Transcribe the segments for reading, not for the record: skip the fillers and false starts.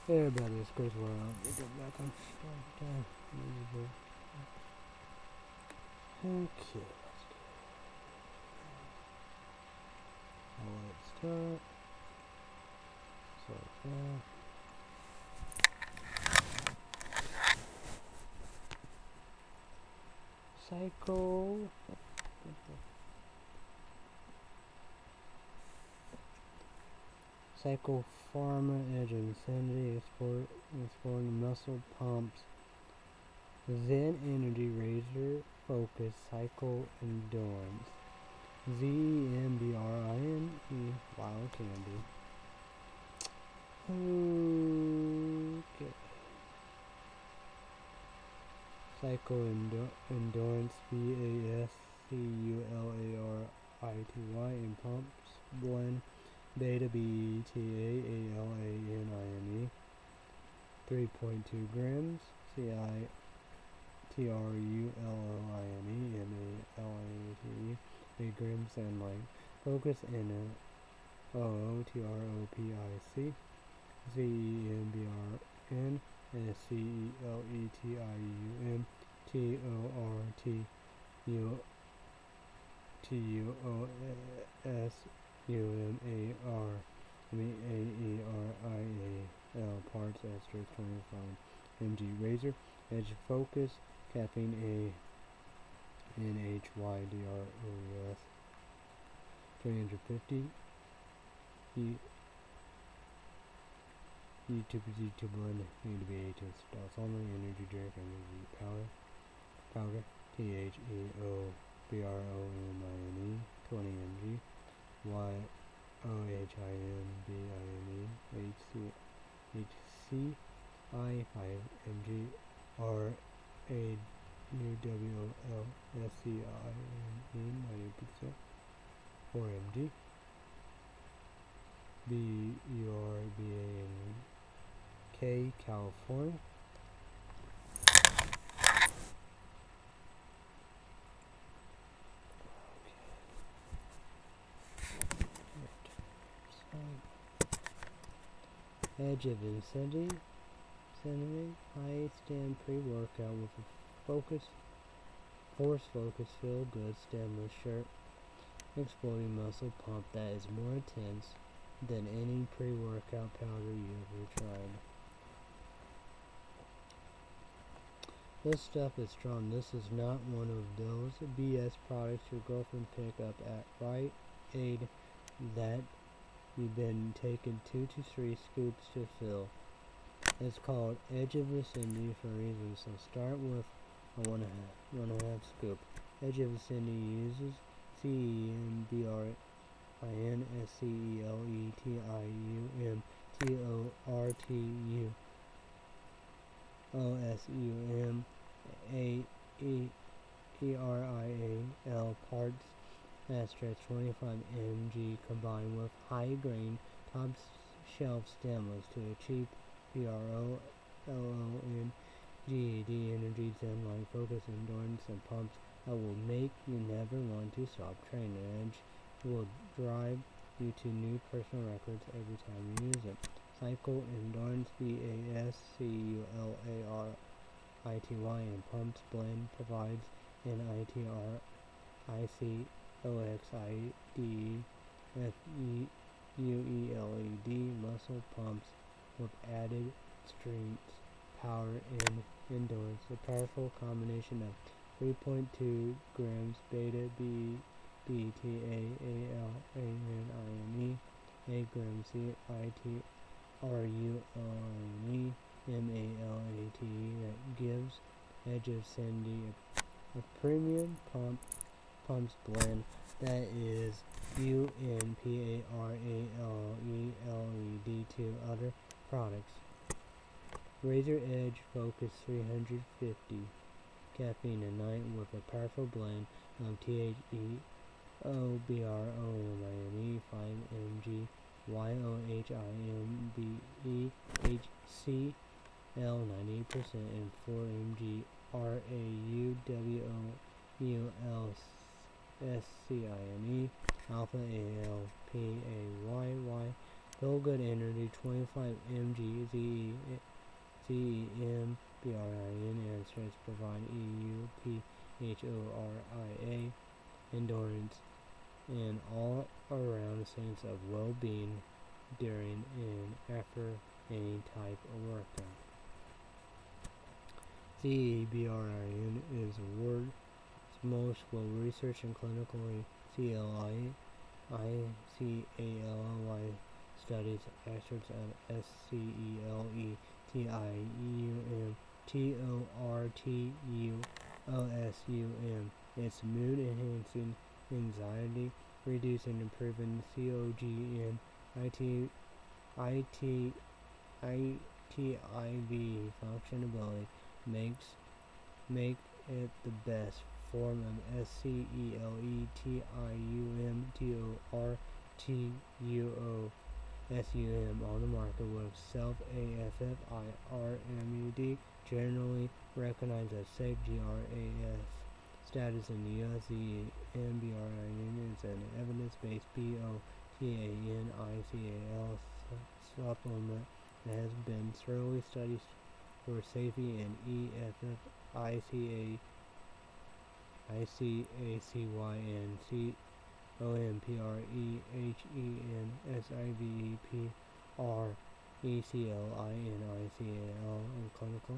Everybody is great world. We get back on track. Okay, let's start. So cycle. Cycle Pharma Edge Insanity exploring muscle pumps. Zen Energy Razor Focus Cycle Endurance. ZMBRINE Wild Candy. Okay. Cycle Endurance BASCULARITY and Pumps Blend Beta BETAALANINE 3.2 grams CITRULLINE MALATE 8 grams sunlight. Focus in OOTROPIC ZEMBRN SCELETIUM TORTUOSUMAR MEAERIAL parts asterisk 25 mg razor edge focus caffeine NHYDROS 350 YouTube blend need to be 18 dots only. Energy drink energy powder THEOBROMINE 20 mg YOHIMBINE HCI 5 mg RAUWOLSCINE 90% 4 mg BURBANK California. Edge of Insanity high stand pre-workout with a force focus feel good stemless shirt exploding muscle pump that is more intense than any pre-workout powder you ever tried. This stuff is strong. This is not one of those BS products your girlfriend pick up at Rite Aid that you've been taking 2 to 3 scoops to fill. It's called Edge of Vicinity for a reason, so start with a 1.5 scoop. Edge of Vicinity uses CEMBRINE SCELETIUM TORTUOSUM AERIAL parts asterisk 25 mg combined with high grain top shelf stemless to achieve PROLONGED energy zen-like focus endurance and pumps that will make you never want to stop training. Edge will drive you to new personal records every time you use it. Cycle Endurance BASCULARITY and Pumps Blend provides an ITRICIDEFUELED muscle pumps with added strength, power, and endurance. A powerful combination of 3.2 grams beta BETAALANINE 8 grams CITRULLINE MALATE that gives Edge of Sandy a premium pumps blend that is UNPARALELED to other products. Razor Edge Focus 350 caffeine a night with a powerful blend of THEOBROMINE 5 mg YOHIMBE HCl 90% and 4 mg RAUWOLSCINE alpha ALPAYY Feel Good Energy 25 mg ZEM BRIN answers provide EUPHORIA endurance and all around sense of well-being during and after any type of workout. ZEBRIN is the world's most well-researched and clinically CLI studies excerpts of SCELETIUM It's mood enhancing, anxiety reducing, improving COGN, ITIV functionality make it the best form of SCELETIUM on the market with self-AFFIRMUD generally recognized as safe GRAS status in the US. The MBRIN is an evidence-based POCANICAL supplement that has been thoroughly studied for safety in EFFICACY and COMPRESIVEPRECLINICAL and clinical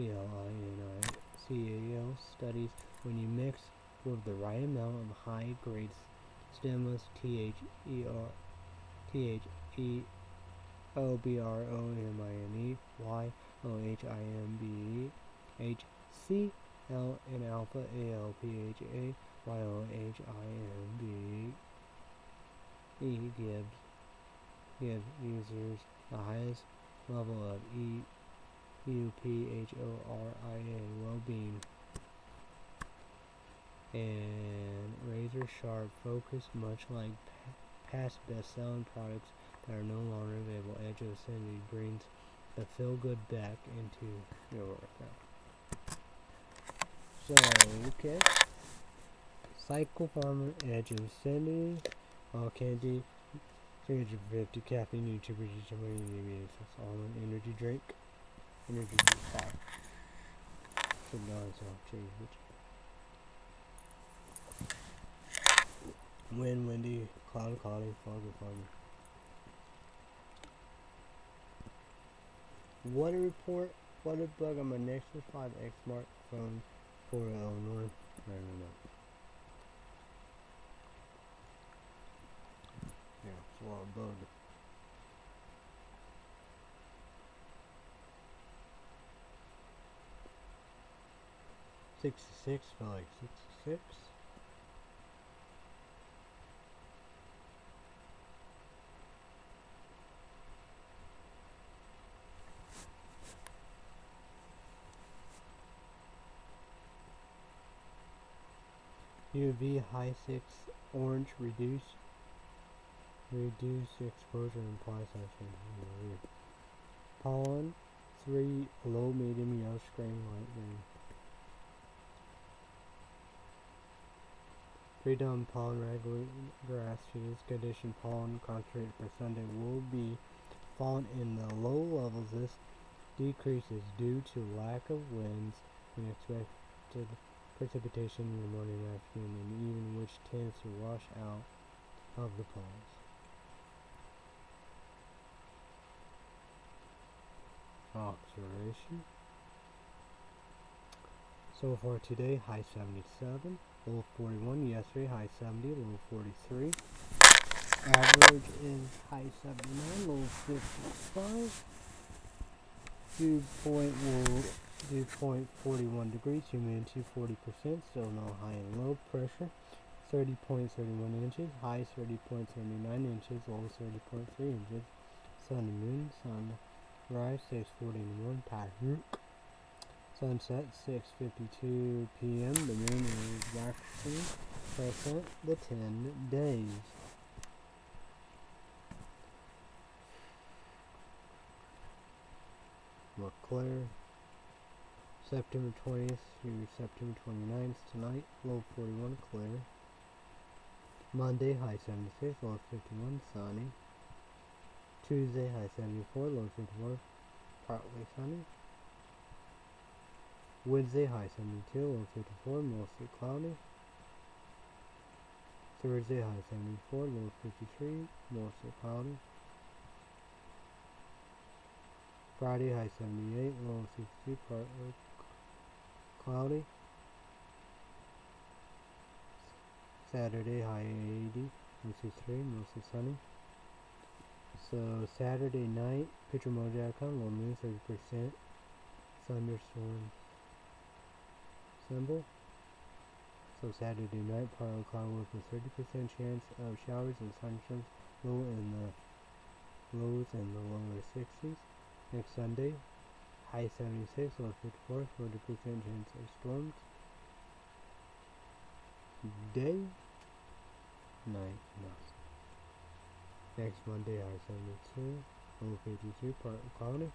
CLINICAL studies. When you mix with the right amount of high-grade stimulus THEOBROMINE HCl and alpha ALPHA YOHIMBE give users the highest level of EUPHORIA well-being and razor-sharp focus, much like past best-selling products that are no longer available. Edge of Ascending brings the feel-good back into your workout. So, okay. Cycle Farmer, Edge of Ascending, all candy, 350 caffeine, nutrition, almond energy drink, energy bar. So now it's all change. Wind, windy, cloudy, foggy. Weather report, weather bug on my Nexus 5X smartphone for Illinois. I don't know. Yeah, it's a lot of bug. $66, felt like 66. UV high 6 orange reduce exposure and apply sunscreen. Weird. Pollen 3 low medium yellow screen light green. Pre-dawn pollen grass seeds condition pollen concentrate for Sunday will be fallen in the low levels. This decrease is due to lack of winds and expected precipitation in the morning and afternoon, and even which tends to wash out of the pollens. Observation. So far today, high 77, low 41. Yesterday, high 70, low 43. Average is high 79, low 55. Dew point 41 degrees, humidity 40%, still no high and low. Pressure 30.31 inches, high 30.79 inches, low 30.3 inches. Sun and moon, sunrise 6:40 in the morning, Tahruk. Sunset 6:52 p.m. The moon is waxing crescent the 10 days. Montclair, September 20th through September 29th tonight, low 41, clear. Monday, high 76, low 51, sunny. Tuesday, high 74, low 54, partly sunny. Wednesday, high 72, low 54, mostly cloudy. Thursday, high 74, low 53, mostly cloudy. Friday, high 78, low 62, partly cloudy. Saturday, high 80, low 63, mostly sunny. So Saturday night, pictureMode.com, low moon 30%, thunderstorm symbol. So Saturday night, partly cloudy with a 30% chance of showers and thunderstorms, lows in the lower 60s. Next Sunday, high 76, low 54, 40% chance of storms. Day, night, nothing. Next Monday, high 72, low 53, partly cloudy.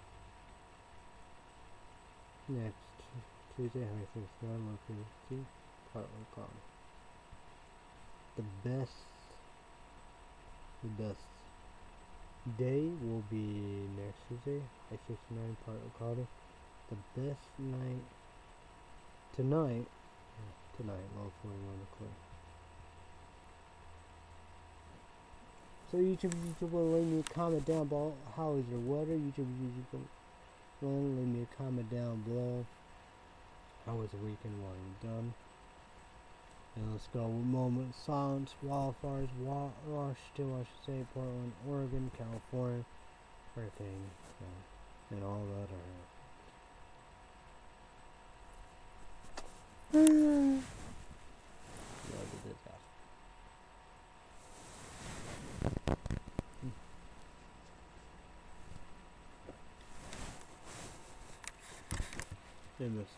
Next Tuesday, high 69, low 52, partly cloudy. The best day will be next Tuesday, high 69, partly cloudy. The best night tonight, low 41, clear. So YouTube will leave me a comment down below. How is your weather? YouTube will leave me a comment down below. How was the weekend while you're done? And let's go with moment of silence. Wildfires, Washington State, Portland, Oregon, California, everything, and all that are. They're missing.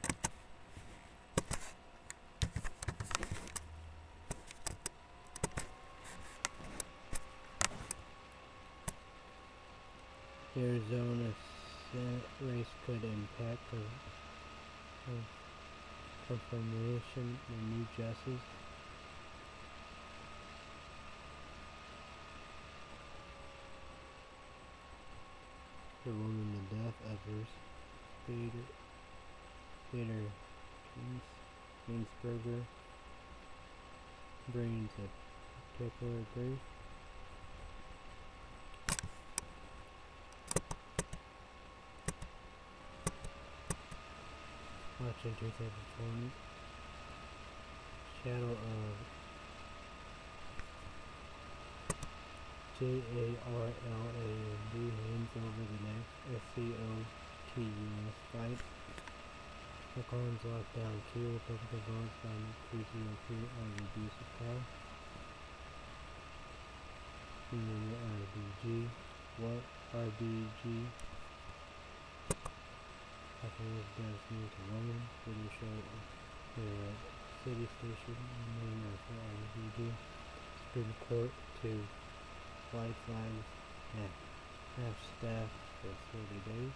Arizona Senate race could impact confirmation of new justice. The woman to death adverse Peter Ginsberger brings a particular grief. Watching 2020 Shadow of JARLAND hands over the next SCOTUS fight. McClellan's locked down 2 Republican votes on 303 on abuse of power. RBG. What? RBG. Happiness does need a woman. Video show here at City Station. Name of RBG. Supreme Court to white flags and half staff for 30 days.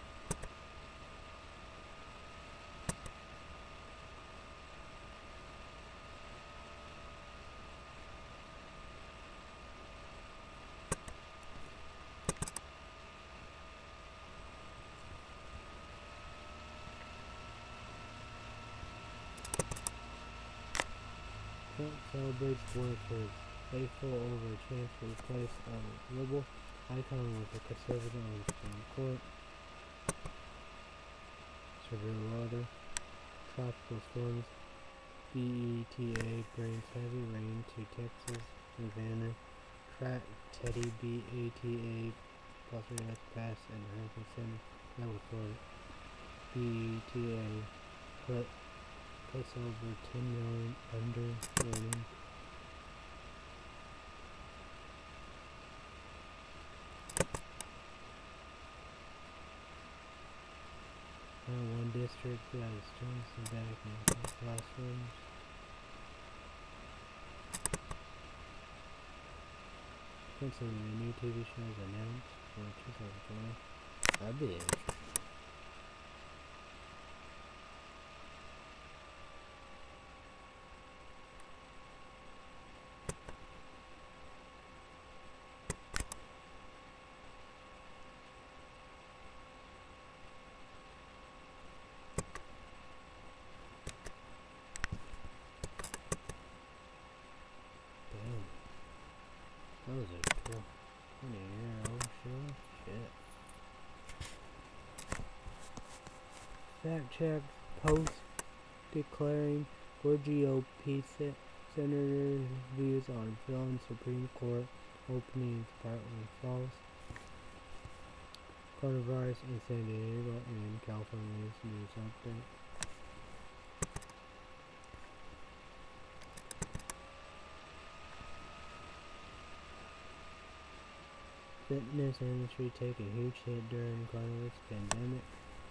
Trump celebrates work for his faithful over a chance to replace a liberal icon with a conservative on the Supreme Court. Severe weather, tropical storms, BETA brings heavy rain to Texas, Savannah, Teddy BATA plus pass and Hurricane Center, California. BETA puts over 10 million under warning. One district that is students and back in classrooms. Pennsylvania, new TV shows announced for 2020. That'd be interesting. fact-checked post declaring for GOP senators' views on filling Supreme Court openings partly false. Coronavirus in San Diego and California's news update. Fitness industry taking huge hit during coronavirus pandemic.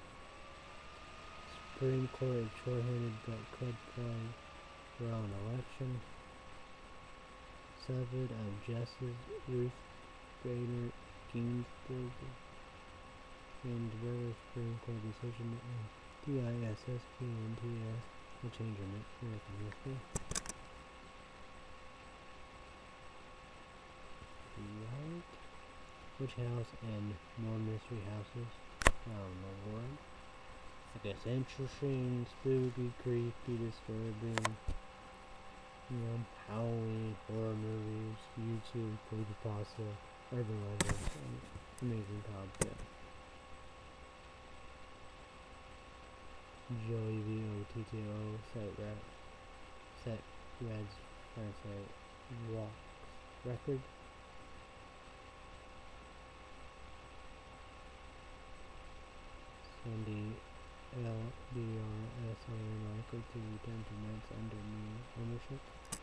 Supreme Court is short-handed but could play role in election. Severed of Justice Ruth Bader Ginsburg. Supreme Court decision on DISSP and TS will change American history. Right. Which house and more mystery houses? Lord. I guess interesting, spooky, creepy, disturbing. Halloween, horror movies, YouTube, creepypasta, urban legends, amazing content. Joey VOTTO set Red's walks record. Sandy LDRSA likely to return to Mets under new ownership.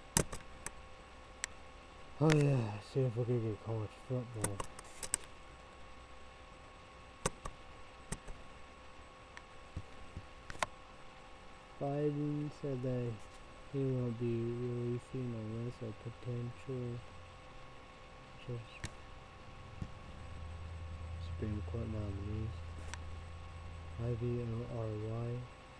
Oh yeah, see if we can get college football. Biden said that he won't be releasing a list of potential Supreme Court nominees. IVORY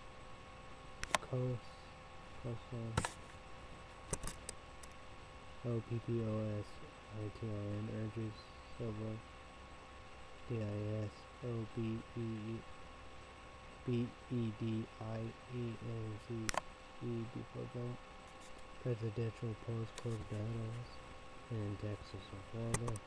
OPPOS ITRN urges Silva DIS BEDIENCE before vote. Presidential postcode battles in Texas and Florida.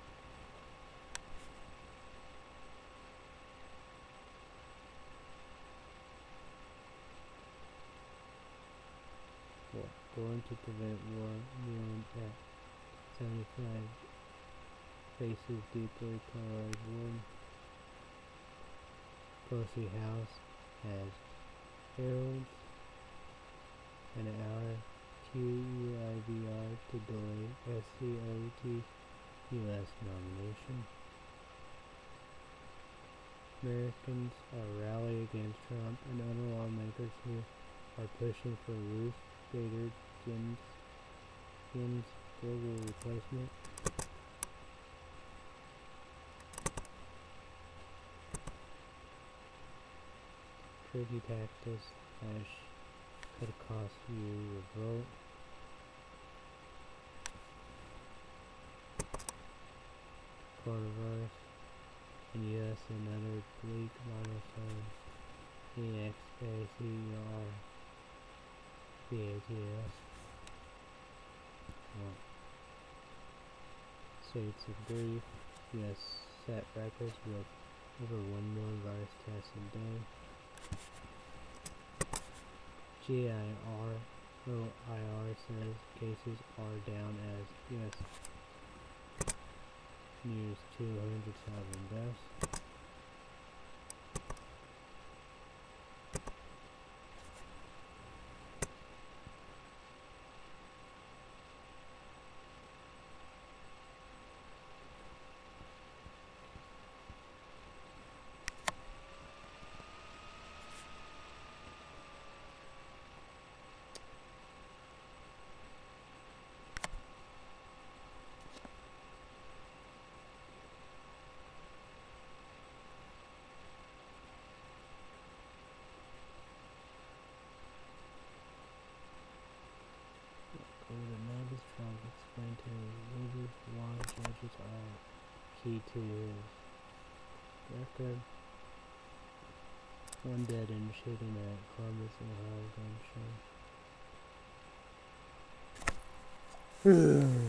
Going to prevent war, Neon at 75 faces deeply polarized war. Pelosi House has heralds an hour QUIVR to delay SCOT U.S. nomination. Americans are rallying against Trump and other lawmakers who are pushing for Ruth Bader Ginsburg replacement. Tricky tactics could cost you your vote. Coronavirus in U.S. and other bleak monotones. EXACER BATS. States agree. U.S. set records with over 1 million virus tests a day. GIR says cases are down as U.S. nears 200,000 deaths. Trump explained to readers why judges are key to his record. One dead in shooting at Columbus, Ohio gun show.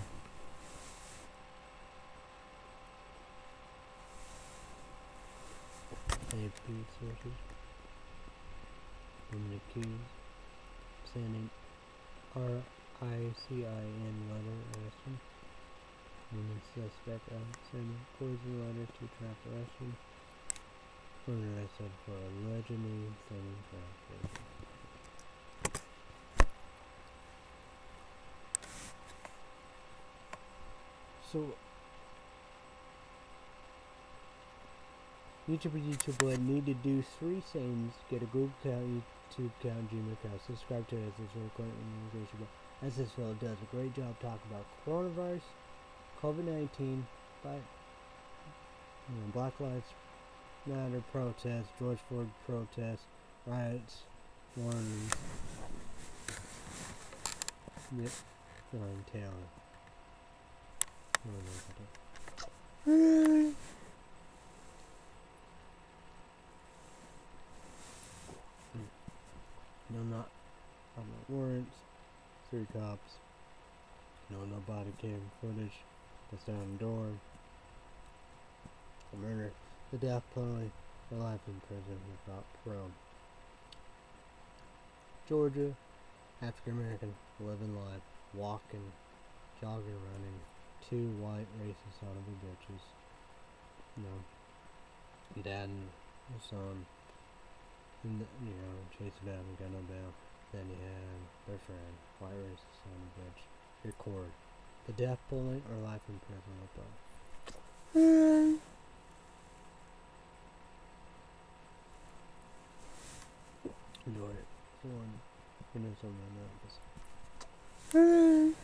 AP sources. I'm accused, sending RICIN letter arresting. And the suspect sending poison letter to trap arresting. Arrested for allegedly sending trap poison. So YouTuber need to do 3 things: get a Google account, YouTube account, Gmail account, subscribe to SSL Immigration. SSL does a great job talking about coronavirus, COVID-19, Black Lives Matter protests, George Floyd protests, riots, warnings. Yep, Ryan Taylor. No, not warrants. 3 cops. No body cam footage. That's down the door. The murder. The death penalty. The life in prison without parole. Georgia. African American. Living life. Walking. Jogging. Running. 2 white racist son of a bitches. Dad and son. And chasing down and got no bail. Then you had their friend, white racist son of a bitch. Record the death penalty or life in prison with them. Enjoy it. One, something else.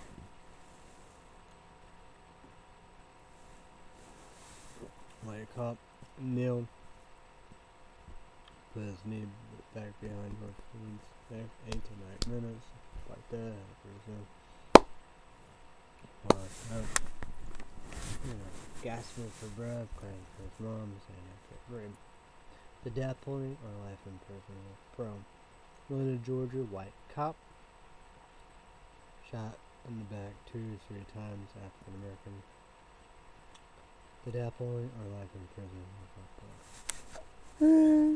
Like a cop kneeled, put his knee back behind her feet, back 8 to 9 minutes, like that, for example. Gasping for breath, crying for his mom, saying I can't breathe. The death penalty or life in prison with parole. Atlanta, Georgia, white cop shot in the back 2 or 3 times, African American. The death penalty or life in prison with parole.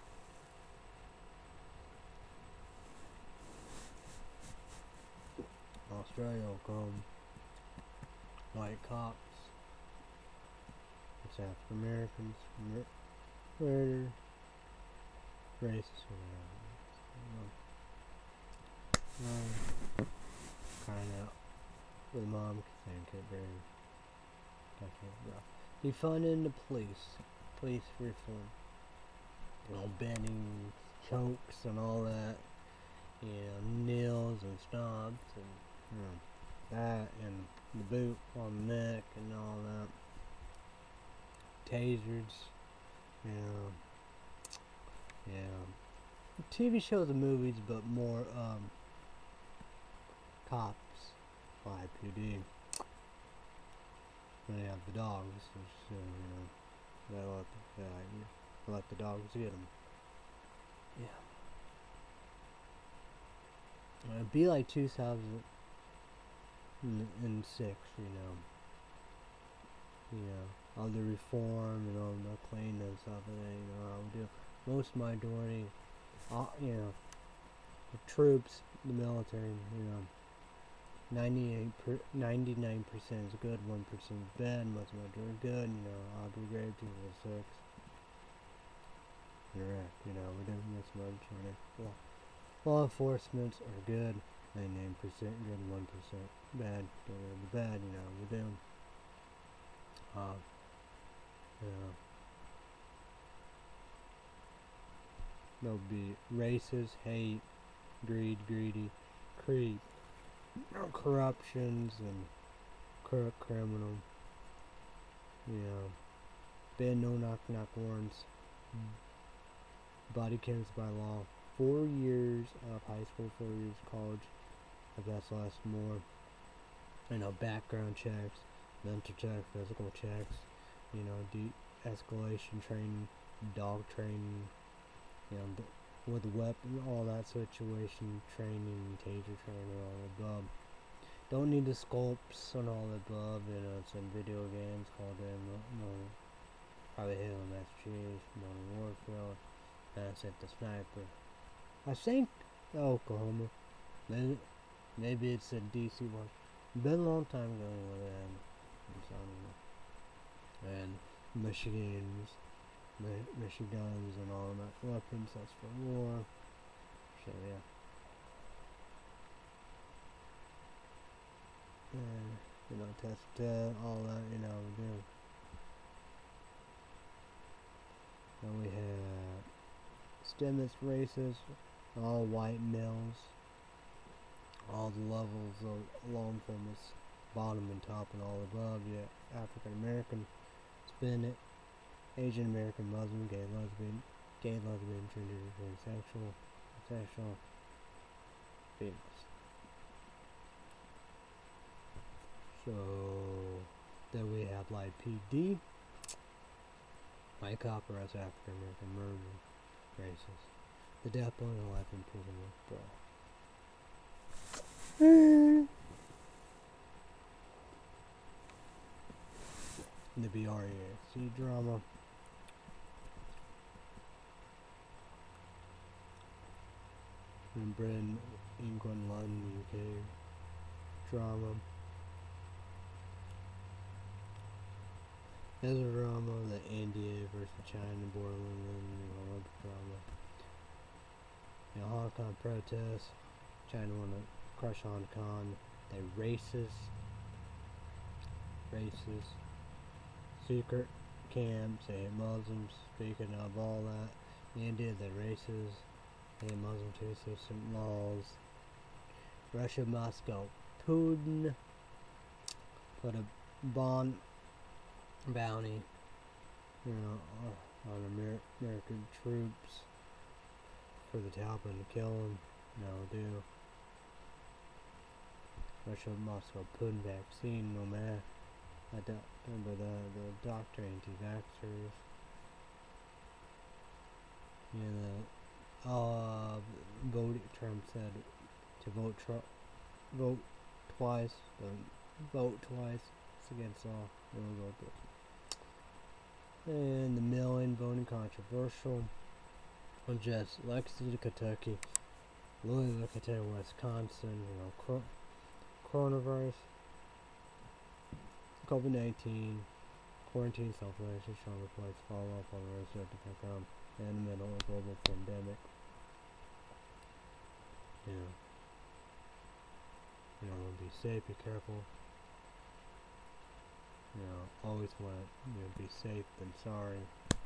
Australia, Oklahoma, white cops, it's African Americans, murder, racist, crying out with mom saying can't breathe. Defunding the police reform, banning chokes and all that, nails and stomps and that, and the boot on the neck and all that, tasers, TV shows and movies, but more cops, LAPD. When they have the dogs, so, they let the dogs get them. It'd be like 2006, all the reform and all the cleanness of it, I would do. Most majority, the troops, the military, 99% is good, 1% is bad, most majority good, Abu Ghraib, 206. Iraq, we're doing this majority. Law enforcement are good, 99% good, 1% bad. Get rid of the bad, we're doing. There'll be racist, hate, greedy, creep, corruptions, and corrupt criminal. Ban no knock warrants. Body cams by law. 4 years of high school, 4 years of college. I guess less more. Background checks, mental checks, physical checks. De-escalation training, dog training. With weapon, all that situation, training, taser training, all the above. Don't need the scopes and all the above. It's in video games called probably Halo Master Chief, Modern Warfare. That's it, the sniper. I think Oklahoma. Maybe it's a DC one. Been a long time ago with them. So I don't know. And Michigans and automatic weapons. That's for war. So yeah. And test all that. We do. And we have STEMIS races, all white males, all the levels along from its bottom and top and all above, yet African American, Hispanic, Asian American, Muslim, gay, lesbian, transgender, transsexual, sexual, females. So then we have light PD. White copper as African American murder races. The death penalty and life imprisonment, bro. The BRAC drama. In Britain, England, London, UK drama. There's a drama, the India versus China border limit drama. Hong Kong protests. China want to crush Hong Kong. They racist. Secret camps. They hate Muslims. Speaking of all that, India, they racist. They hate Muslim too. System laws. Russia, Moscow, Putin put a bond bounty, on American troops for the Taliban to kill them. Do. Russia, Moscow, Putin vaccine, no matter. Remember the doctor, anti-vaxxers. Trump said to vote twice. Don't vote twice. It's against all. And the mail-in voting controversial. Just Lexington, Kentucky, Louisville, Kentucky, Wisconsin. Coronavirus, COVID-19, quarantine, self-isolation, stronger place, follow up on the resident.com, and the middle of a global pandemic. Be safe, be careful. Always want to be safe than sorry.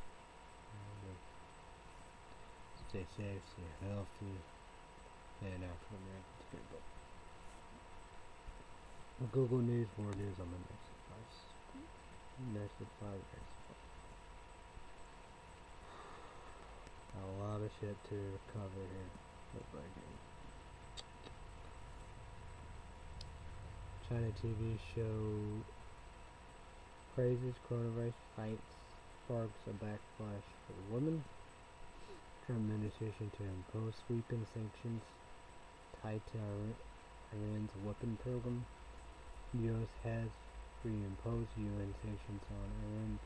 Stay safe, stay healthy, and African Americans good. But Google News, more news on the next 5 years. A lot of shit to cover here. China TV show praises coronavirus fights, sparks a backlash for women. Trump administration to impose sweeping sanctions tied to Iran's weapon program. U.S. has reimposed UN sanctions on Iran.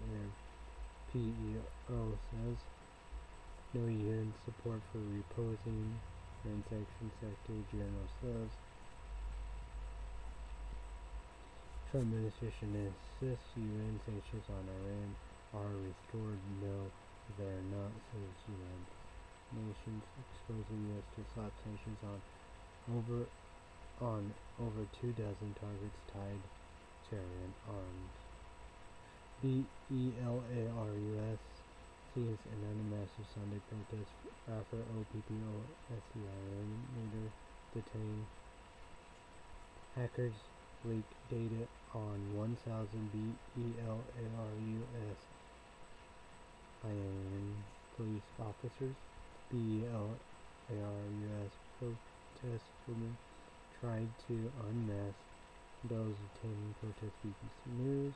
PEO says no UN support for reposing Iran sanctions. Secretary General says Trump administration insists UN sanctions on Iran are restored. No, they are not, says United Nations, exposing U.S. to slap sanctions on over 2 dozen targets tied to Iran arms. BELARUS sees another massive Sunday protest after OPPO-SCIN leader detained. Hackers leaked data on 1,000 BELARUS police officers. BELARUS protest women tried to unmask those attending protest. BBC News.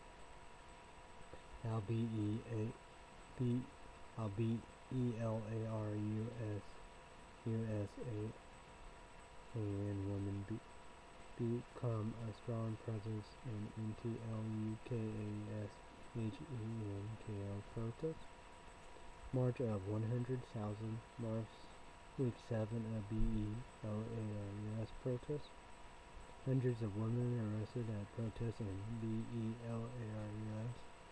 How BELARUS USA and women become a strong presence in NTLUKAS HENKO protest. March of 100,000 Mars Week 7 of BELARUS protest. Hundreds of women arrested at protests in BELARUS.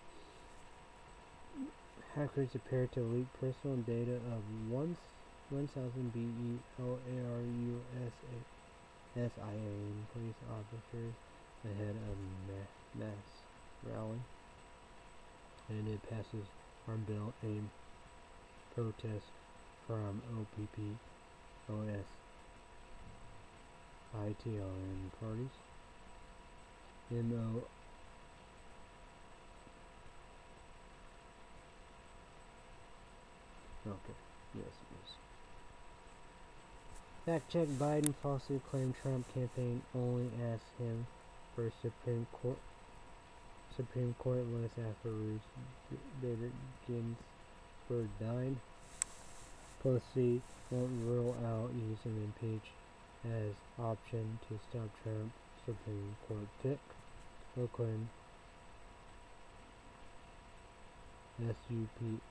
Hackers appear to leak personal data of 1,000 BELARUS SIA police officers ahead of mass rally. And it passes Farm Bill aim protest from OPP, OS, ITLN parties. Okay, yes. Fact check: Biden falsely claimed Trump campaign only asked him for Supreme Court list after Ruth Bader Ginsburg died. Pelosi won't rule out using impeach as option to stop Trump Supreme Court pick. Oakland SUPRFICIALY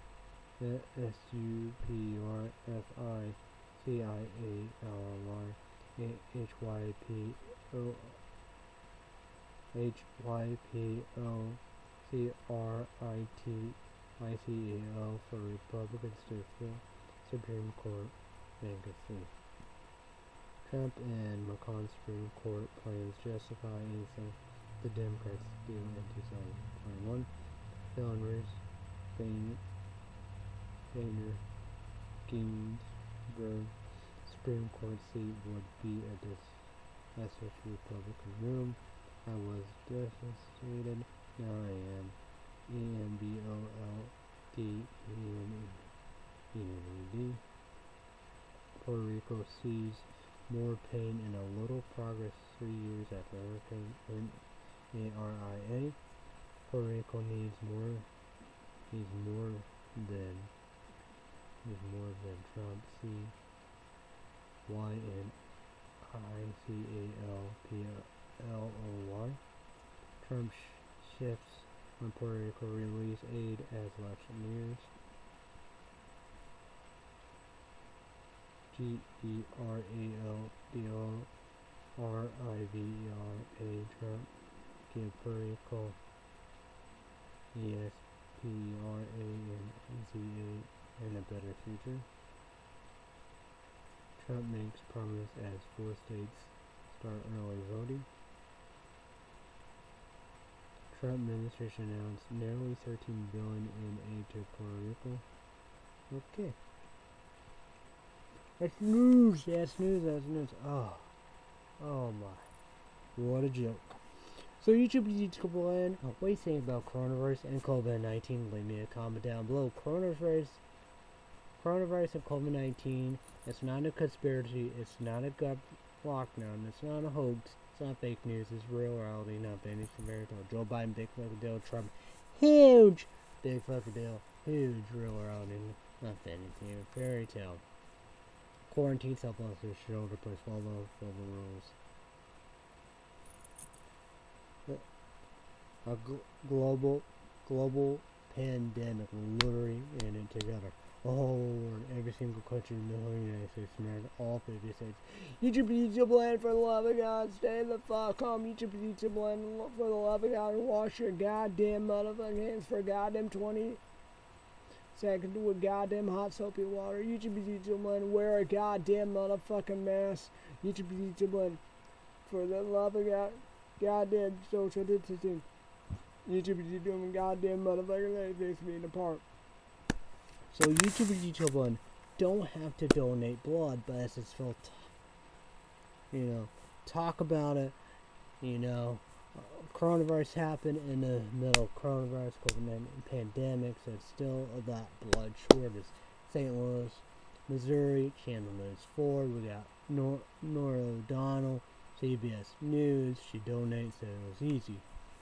HYPOCRITICAL for Republicans to fill Supreme Court vacancy. Trump and Macron's Supreme Court plans justify anything the Democrats do in 2021. Felonies, Boehner Ginsburg Supreme Court seat would be a disastrous Republican room. I was devastated. Now I am. EMBOLDENED. Puerto Rico sees more pain and a little progress 3 years after Hurricane ARIA. Puerto Rico needs more than Trump. CYNICALPLOY. Trump shifts on Puerto Rico release aid as election nears. GERALDORIVERA. Trump give Puerto Rico ESPRANZA and a better future. Trump makes promise as 4 states start early voting. Trump administration announced nearly $13 billion in aid to Puerto Rico. Okay. That's news. That's news. Oh my. What a joke. So YouTube land, what do you think about coronavirus and COVID-19? Leave me a comment down below. Coronavirus and COVID-19, it's not a conspiracy, it's not a gut lockdown, it's not a hoax, it's not fake news, it's real reality, not Benny Samaritan. Joe Biden, big fucking deal. Trump, huge, big fucking deal. Huge real reality, not fantasy, fairy tale. Quarantine self-love shoulder push, follow the rules. A global pandemic, literally in it together. The whole world, every single country in the whole United States, America, all 50 states. YouTube land, for the love of God, stay the fuck home. YouTube land, for the love of God, and wash your goddamn motherfucking hands for goddamn 20 seconds with goddamn hot soapy water. YouTube land, wear a goddamn motherfucking mask. YouTube land, for the love of God, goddamn social distancing. YouTube goddamn motherfucking face being apart. So YouTube one don't have to donate blood, but as it's felt, talk about it. Coronavirus happened in the middle of coronavirus, COVID-19 pandemic, so it's still that blood shortage. St. Louis, Missouri, Channel News 4. We got Nora O'Donnell, CBS News. She donates, so it was easy.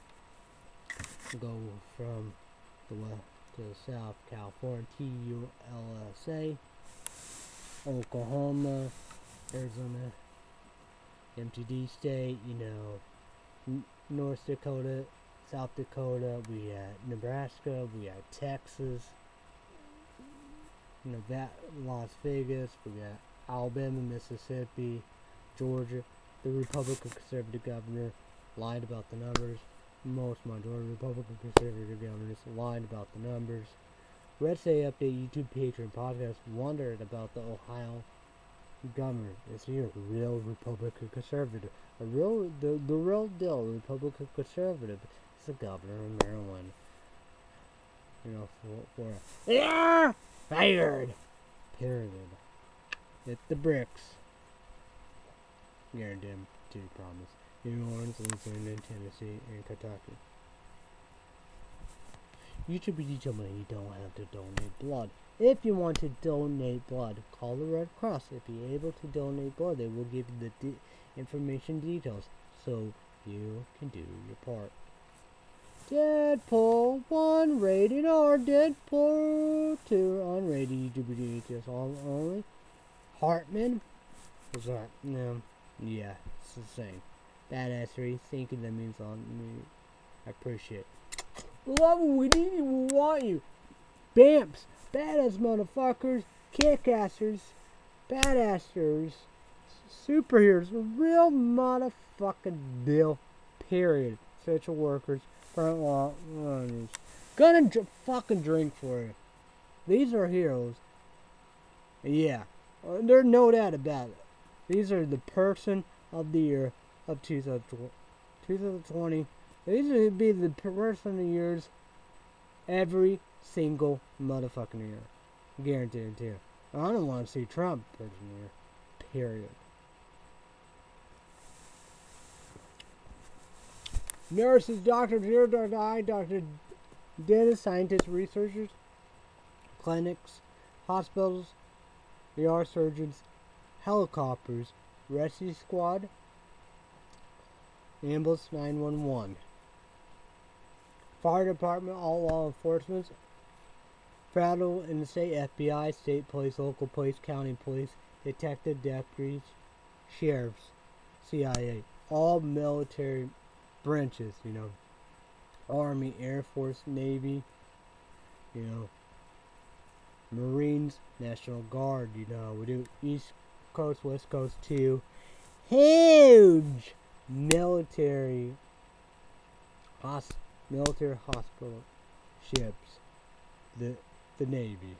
Go from the west to the south. California, TULSA, Oklahoma, Arizona, MTD state, North Dakota, South Dakota, we got Nebraska, we got Texas, Nevada, Las Vegas, we got Alabama, Mississippi, Georgia. The Republican conservative governor lied about the numbers. Most majority Republican conservative governors lied about the numbers. Red State Update YouTube Patreon podcast wondered about the Ohio governor. Is he a real Republican conservative? The real deal Republican conservative is the governor of Maryland. For fired. Period. Hit the bricks. Guaranteed to promise. New Orleans, Louisiana, Tennessee, and Kentucky. YouTube money, you don't have to donate blood. If you want to donate blood, call the Red Cross. If you're able to donate blood, they will give you the information details so you can do your part. Deadpool 1 rated R, Deadpool 2 unrated. YouTube details all only. Hartman, what's that? No, yeah, it's the same. Badassery, thinking that means on me. I appreciate it. Love it, we need you, we want you. Bamps, badass motherfuckers, kick-assers, badassers, superheroes, real motherfucking deal, period. Essential workers, front runners. Gonna fucking drink for you. These are heroes. Yeah, there's no doubt about it. These are the person of the year of 2020. These would be the person of the years every single motherfucking year. Guaranteed to you. I don't want to see Trump person of the year. Period. Nurses, doctors, ear, doctor, eye, doctor, dentists, scientists, researchers, clinics, hospitals, ER surgeons, helicopters, rescue squad, ambulance 911, fire department, all law enforcement, federal and state FBI, state police, local police, county police, detective, deputies, sheriffs, CIA, all military branches, Army, Air Force, Navy, Marines, National Guard, we do East Coast, West Coast too. Huge military hospital ships, the Navy.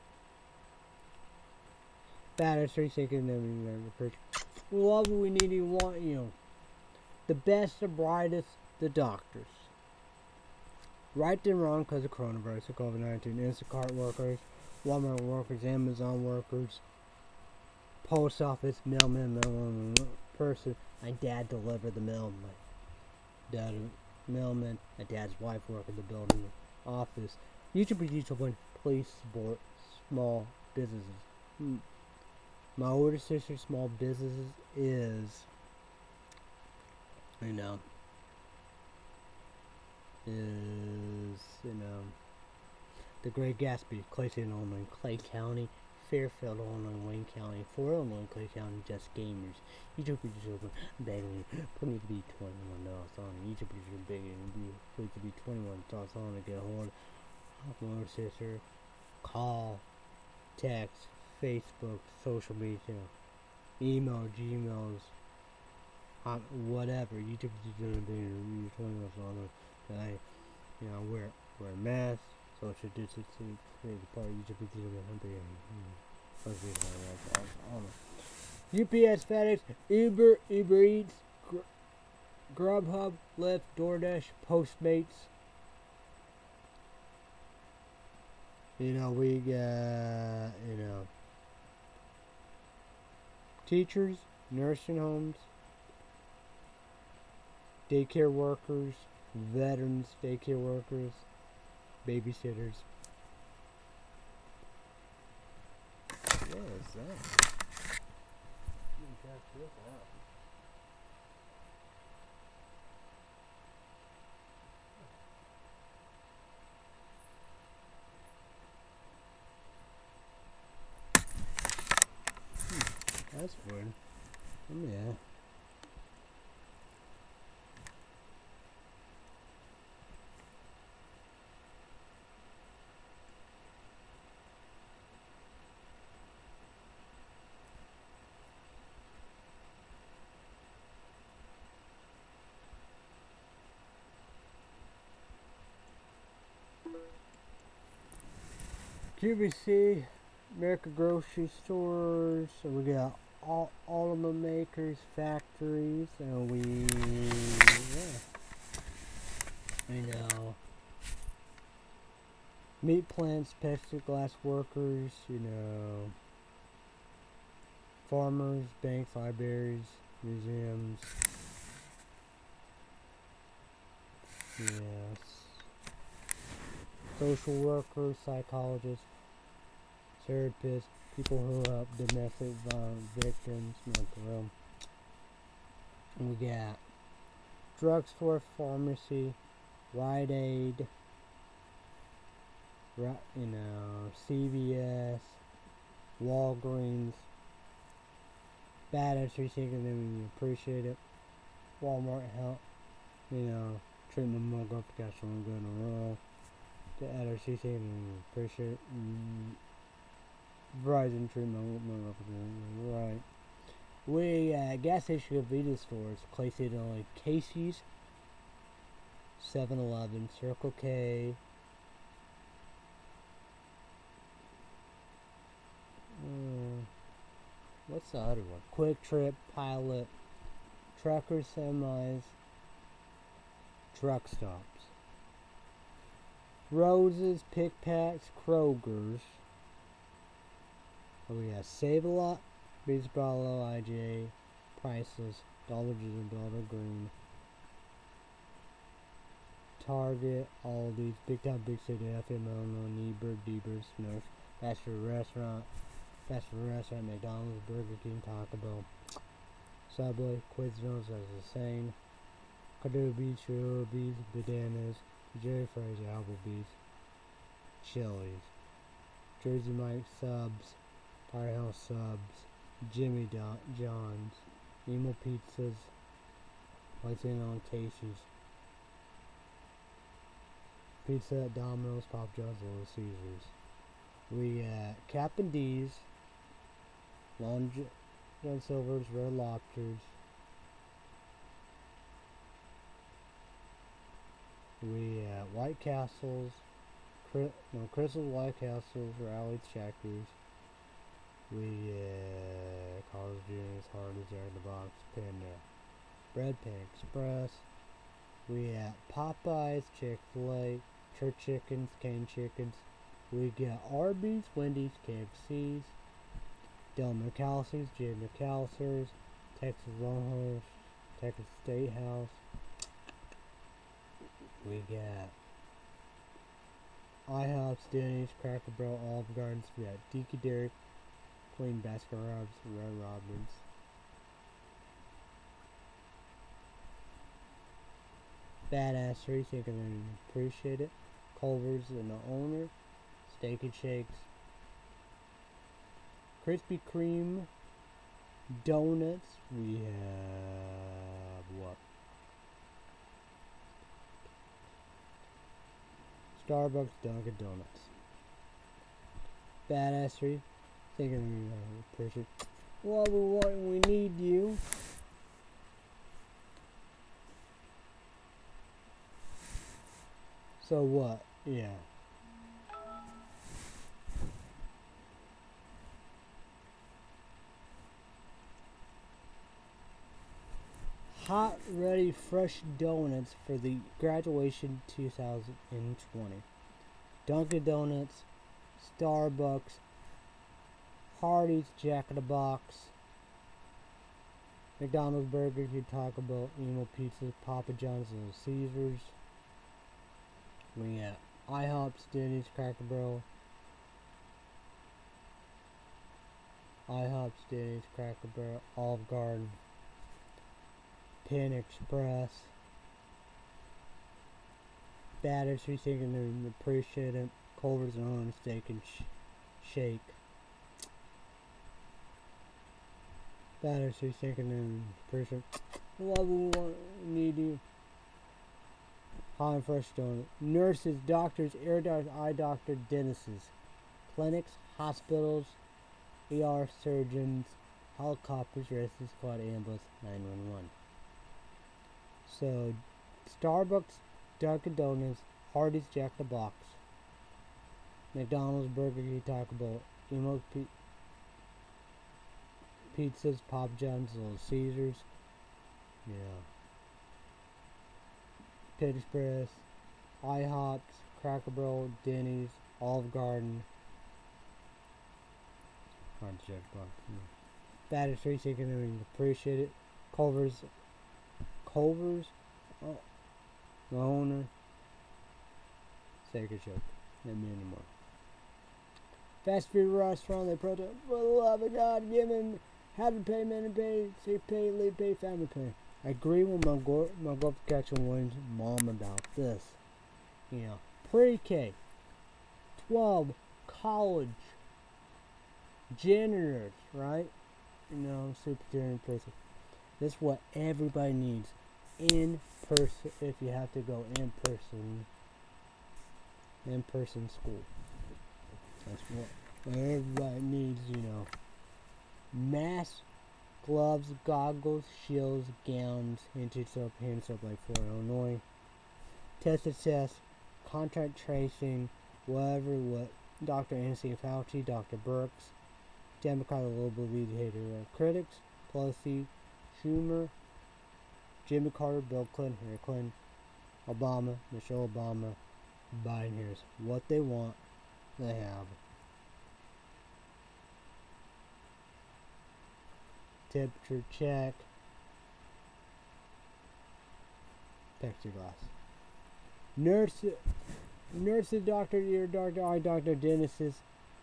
Battery sinking them. We love you, we need you, want you. The best, the brightest, the doctors. Right and wrong because of coronavirus, COVID-19. Instacart workers, Walmart workers, Amazon workers, post office, mailman, person. My dad delivered the mail. My dad, mailman. My dad's wife worked in the building office. YouTube, please support small businesses. My older sister, small businesses is, the Great Gatsby, Clayton, Illinois, Clay County, Fairfield, Illinois, Wayne County, Fort Illinois, Clay County, Just Gamers, YouTube, begging, put me to be 21 on YouTube, begging, please to be 21 on to get a hold of my older sister. Call, text, Facebook, social media, email, Gmails, whatever. YouTube is going to be 21 on tonight. Wear a mask, social distancing, create a part. YouTube is going to be UPS, FedEx, Uber Eats, Grubhub, Lyft, DoorDash, Postmates. We got, teachers, nursing homes, daycare workers, veterans, daycare workers, babysitters. What is that? Check this out. That's weird. Yeah. QVC, America Grocery Stores, so we got automotive makers, factories, and I know, meat plants, plexiglass workers, farmers, banks, libraries, museums, yes, social workers, psychologists, therapists, people who help domestic violence victims, mental health. We got drugstore, pharmacy, Rite Aid, CVS, Walgreens, Badass Recycling, we appreciate it. Walmart help, treatment mug got someone good in a row. The Badass Recycling, we appreciate it. Verizon treatment mug right. We gas station convenience stores, Clay City only, Casey's, 7-Eleven, Circle K. What's the other one? Quick Trip, Pilot, Trucker Semis, Truck Stops. Roses, Pick Packs, Kroger's. We got Save-A-Lot, Beach Bravo, IJ, Priceless, Dollar General, Dollar Green, Target, Aldi's, Big Time Big City, FML, Nebert, Deber, Smurf, Fast Food Restaurant, McDonald's, Burger King, Taco Bell, Subway, Quiznos, as the same, Kadoobie, Chili's, Bananas, Jerry Fry's, Applebee's, Chili's, Jersey Mike Subs, Firehouse Subs, Jimmy John's, Emo Pizzas, White's In on Casey's, Pizza at Domino's, Pop John's, Little Caesars. We got Cap and D's, Long John Silver's, Red Lobsters. We got White Castles, Crystal White Castles, Rally's Checkers. We Carl's Jr.'s, Hardee's, Jack in the Box, Panda, Bread Pan Express. We got Popeyes, Chick-fil-A, Church Chickens, Cane Chickens. We got Arby's, Wendy's, KFC's, Del McAllister's, J. McAllister's, Texas Longhorns, Texas State House. We got IHOP's, Denny's, Cracker Barrel, Olive Gardens. We got Tiki Derrick, Queen Baskin Robbins, Red Robins. Badassery, think I appreciate it. Culver's and the owner. Steak and Shakes. Krispy Kreme. Donuts. We have what? Starbucks, Dunkin' Donuts. Badassery. Think I appreciate it. What we want, we need you. So what? Yeah. Hot, ready, fresh donuts for the graduation 2020. Dunkin' Donuts, Starbucks, Hardee's, Jack in the Box, McDonald's, Burger King, Taco Bell, Emo Pizzas, Papa John's, Little Caesars. We got IHOP's, Denny's, Cracker Barrel, IHOP's, Denny's, Cracker Barrel, Olive Garden, Pan Express, Badassery, thinking they appreciate it. Culver's and Own, Steak and Shake. Badassery, thinking they appreciate it. Love we want, need you. Hot and fresh donut. Nurses, doctors, ear doctors, eye doctor, dentists, clinics, hospitals, ER surgeons, helicopters, rescue squad, ambulance, 911. So, Starbucks, Dunkin' Donuts, Hardee's, Jack in the Box, McDonald's, Burger King, Taco Bell, Emo Pizzas, Papa John's, Little Caesars, yeah, Pit Express, IHOPs, Cracker Barrel, Denny's, Olive Garden, hard to judge box. Batter Street Chicken, and appreciate it. Culver's, oh, the owner, Sacred Show, and many more. Fast food restaurant, they protest, for the love of God, given, have to pay, men to pay, safe pay, leave pay, family pay. I agree with my Gulf Catching Williams' mom about this. You know, pre-K, 12, college, janitors, right? You know, superintendent person. This is what everybody needs. In person, if you have to go in person school. That's what everybody needs, you know. Masks, gloves, goggles, shields, gowns, hand soap like for Illinois. Test, contact tracing, what Dr. Anthony Fauci, Dr. Birx, Democrat global leader critics, Pelosi, Schumer, Jimmy Carter, Bill Clinton, Hillary Clinton, Obama, Michelle Obama, Biden. Here's what they want, they have. Temperature check, plexiglass. Nurses, doctor, ear doctor, eye doctor, dentists,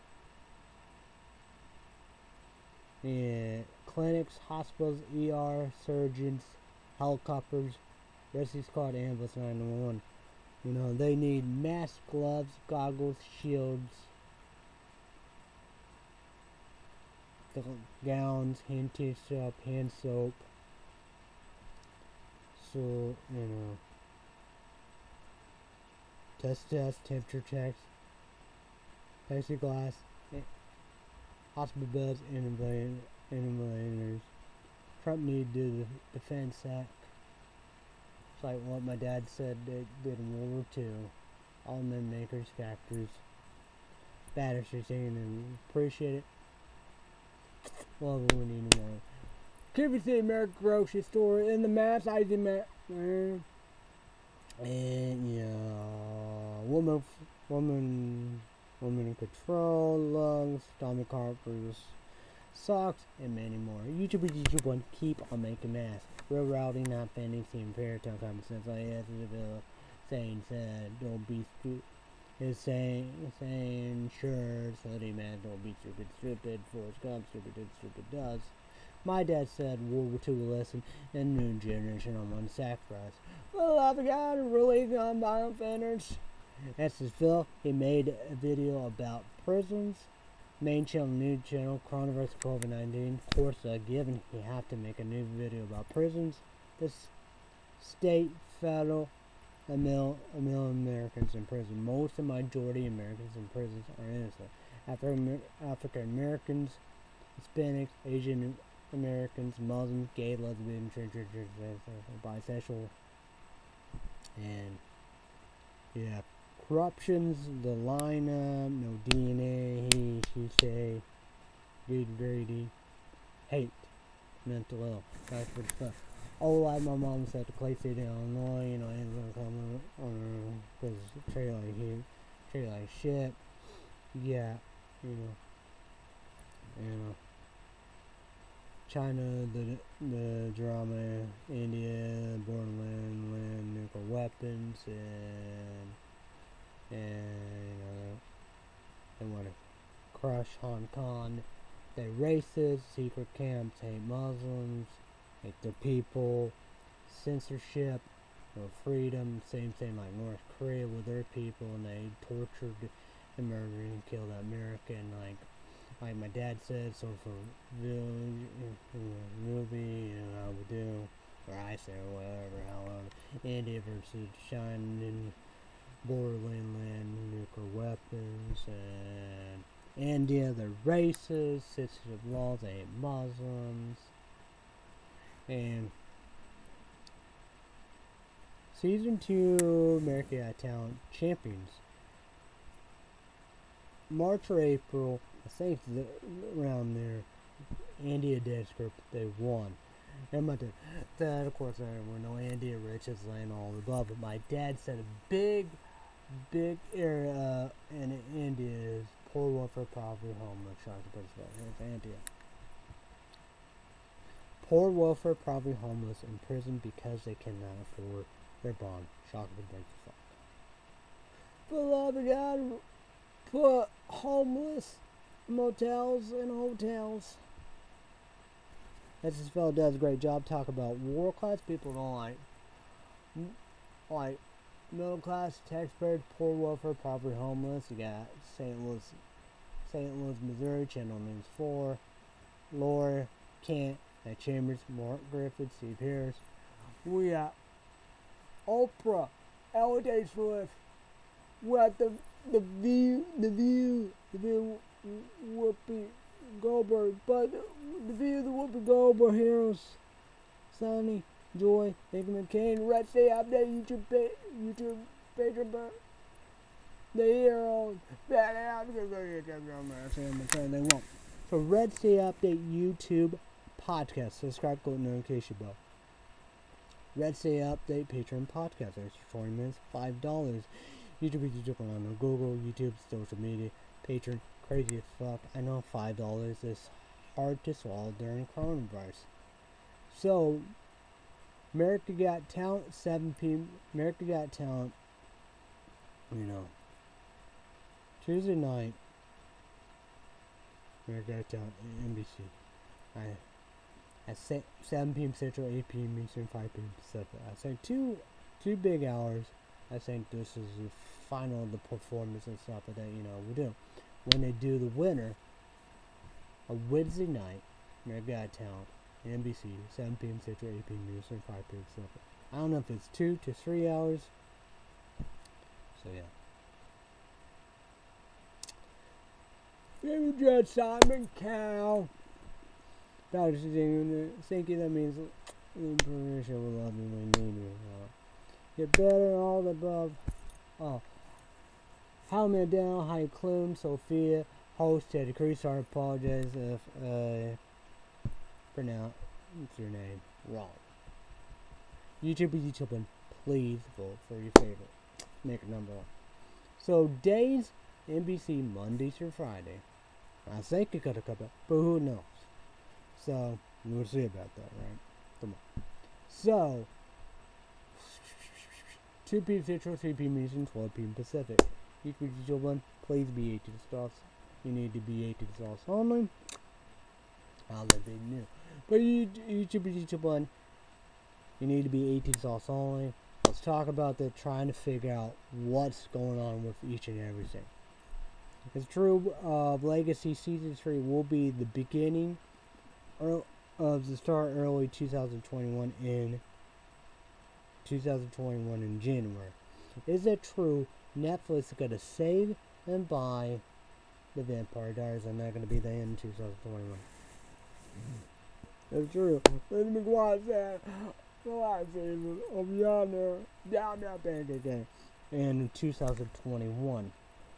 and clinics, hospitals, ER, surgeons, helicopters, rescue squad, ambulance, 911. You know, they need masks, gloves, goggles, shields, gowns, hand tissue, hand soap. So, you know, test, temperature checks, plexiglass, hospital beds, and ventilators. Trump needed to do the Defense Act. It's like what my dad said they did in World War II. All men makers, factories. Batter saying and appreciate it. Love it when you need more. QVC American Grocery Store in the mass Isaac and yeah, woman in control, lungs, stomach carpers, socks, and many more. YouTube one, keep on making masks. Real rowdy, not fanning, seeing fair, tell common sense. Like yes, saying said, don't be stupid. Is saying sure, slutty man, don't be stupid, Forrest Gump, stupid does. My dad said World War II lesson and new generation on one sacrifice. Well, I forgot to release non-violent offenders. That's his Phil. He made a video about prisons. Main channel, new channel, coronavirus, COVID-19. Of course, given he have to make a new video about prisons. This state, federal, a million Americans in prison. Most of the majority of Americans in prisons are innocent. African Americans, Hispanics, Asian Americans, Muslims, gay, lesbian, bisexual, and yeah, corruptions, the lineup, no DNA, he, she, say, greedy, hate, mental health, that's what stuff. Oh, like my mom said, to Clay City, Illinois, you know, ain't gonna come on because trade like shit. Yeah, you know. China, the drama, India, borderland, land, nuclear weapons, and you know, they want to crush Hong Kong. They racist, secret camps, hate Muslims, hate their people, censorship, no freedom. Same thing like North Korea with their people, and they tortured and murdered and killed American, like my dad said, so for movie, you know, I would do, or I say, or whatever, however, India versus China, and borderland land, nuclear weapons, and India, they're racist, sensitive laws, they hate Muslims, and Season 2 American Got Talent Champions. March or April, I think around there, Andy Adesco, they won. And my dad, of course, I don't know Andy Riches and all the above, but my dad said a big area in India is poor welfare, poverty, homeless, here's India. Poor welfare, poverty, homeless in prison because they cannot afford their bond. Shock of the break the fuck. For the love of God, put homeless motels and hotels. This fellow does a great job talking about world class people don't like middle class, taxpayers, poor welfare, poverty, homeless. You got St. Louis, Missouri, Channel News 4, Laura, Kent, Matt Chambers, Mark Griffith, Steve Harris. We got Oprah, L.A. Swift. We got the view, Whoopi Goldberg, but the view, the Whoopi Goldberg heroes, Sonny, Joy, Nathan McCain, Red State Update, YouTube Patreon, the heroes, they won't. So Red State Update YouTube podcast, subscribe, go to notification bell. Red State Update Patreon podcast, extra 20 minutes, $5. YouTube on Google, YouTube, social media, Patreon, crazy as fuck. I know $5 is hard to swallow during coronavirus. So, America Got Talent, 7 p.m. America Got Talent, Tuesday night, America Got Talent, NBC. At 7 p.m. Central, 8 p.m. Eastern, 5 p.m. Pacific. I say two big hours. I think this is the final of the performance and stuff that we do. When they do the winner, a Wednesday night, America Got Talent, NBC, 7 p.m. Central, 8 p.m. Eastern, 5 p.m. Pacific. I don't know if it's 2 to 3 hours. So yeah. Baby Judge Simon Cowell. Dr. Thinking that means the permission will love me when you need me. Get better, all the above. How Mandel, Heidi Klum, Sophia, host Teddy Cruz. I apologize if pronounce your name wrong. YouTube, and please vote for your favorite. Make it number 1. So days, NBC, Monday through Friday. I think it could have come up, but who knows? So, we'll see about that, right? Come on. So, 2 p.m. Central, 3 p.m. Eastern, 12 p.m. Pacific. YouTube, please be 18 stars. You need to be 18 stars only. I'll let they know. But YouTube, you need to be 18 stars only. Let's talk about that, trying to figure out what's going on with each and everything. It's true, Legacy Season 3 will be the beginning of the start early 2021 in January. Is it true Netflix is going to save and buy the Vampire Diaries and not going to be there in 2021? It's true. Let me watch that. The last season of Yonder, down, and in 2021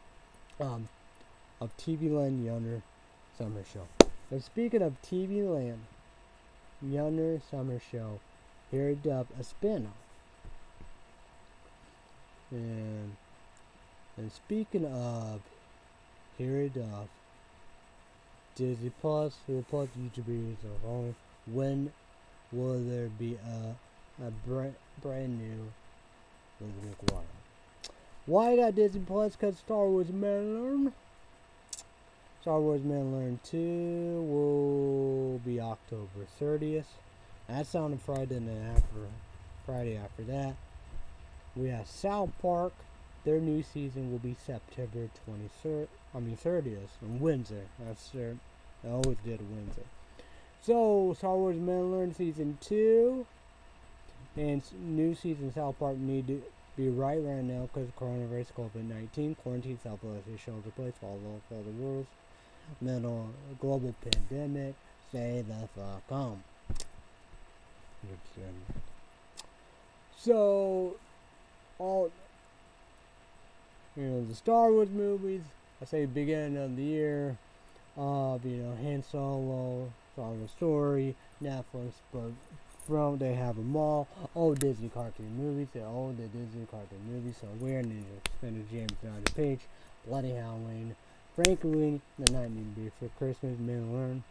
of TV Land Yonder Summer Show. And speaking of TV Land Yonder Summer Show, here it up a spin-off. And speaking of here it up, Disney Plus, YouTube of home. When will there be a brand new Elizabeth McGuire? Why I got Disney Plus? Because Star Wars Mandalorian. Star Wars Mandalorian 2 will be October 30th. That's on a Friday, and then Friday after that, we have South Park. Their new season will be September 30th, on Wednesday. I always did a Wednesday. So, Star Wars Mandalorian Season 2 and new season South Park need to be right now because of coronavirus, COVID-19, quarantine, self-isolation, shelter-in-place, follow the rules, mental global pandemic, stay the fuck home. So, all the Star Wars movies, I say beginning of the year of, you know, Han Solo, Star Wars Story, Netflix, but from they have them all Disney cartoon movies, they're all the Disney cartoon movies, so we're Ninja Extended James Dodger Page, Bloody Halloween, Frankenweenie, The Nightmare Before Christmas, Middle Learn.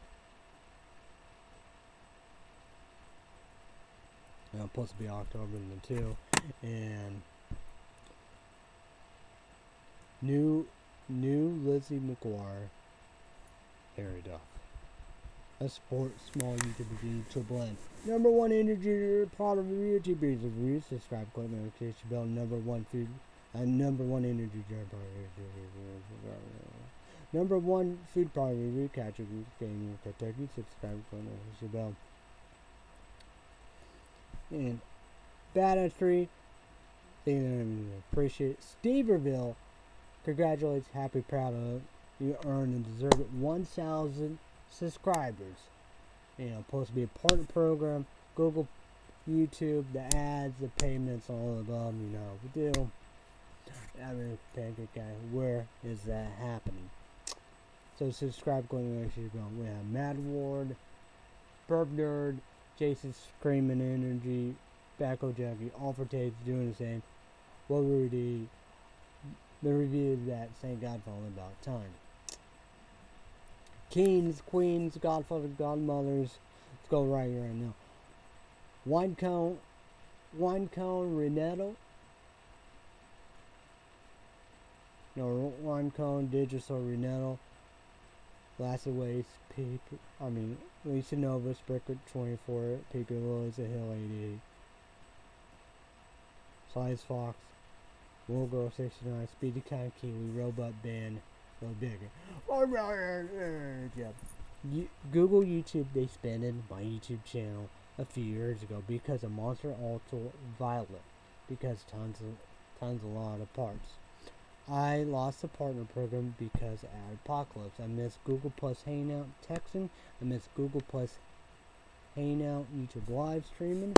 Supposed to be October the 2, and new Lizzie McGuire, Harry Duff. Let's support small YouTube to blend. Number 1 energy product review, TB's reviews. Subscribe, click notification bell. Number 1 food, number 1 energy drink product. Number 1 food product review, Catch a Goose Gaming Kentucky. Subscribe, click notification bell. And Badass 3, appreciate it. Steverville, congratulations, happy, proud of you earned and deserve it 1,000 subscribers. You know, supposed to be a partner program, Google, YouTube, the ads, the payments, all of them, you know the deal. I mean, Pancake Guy, where is that happening? So subscribe, go to we have Mad Ward, Burp Nerd, Jason Screaming Energy, Backo Jackie, all for Tate's doing the same. What were the review that St. Godfather about time? Kings, Queens, Godfather, Godmothers. Let's go right here right now. Winecone Renetto. No, Winecone Digital Renetto. Blasted Waste, Lisa Nova, Spricker 24, Peepy Lilies, A Hill 88. Size Fox, Will Girl 69, Speedy Kind Kiwi, Robot Band, Little Bigger. Google YouTube, they expanded my YouTube channel a few years ago because of Monster Ultraviolet, because tons a lot of parts. I lost the partner program because of Apocalypse. I miss Google Plus Hangout texting. I miss Google Plus Hangout YouTube live streaming.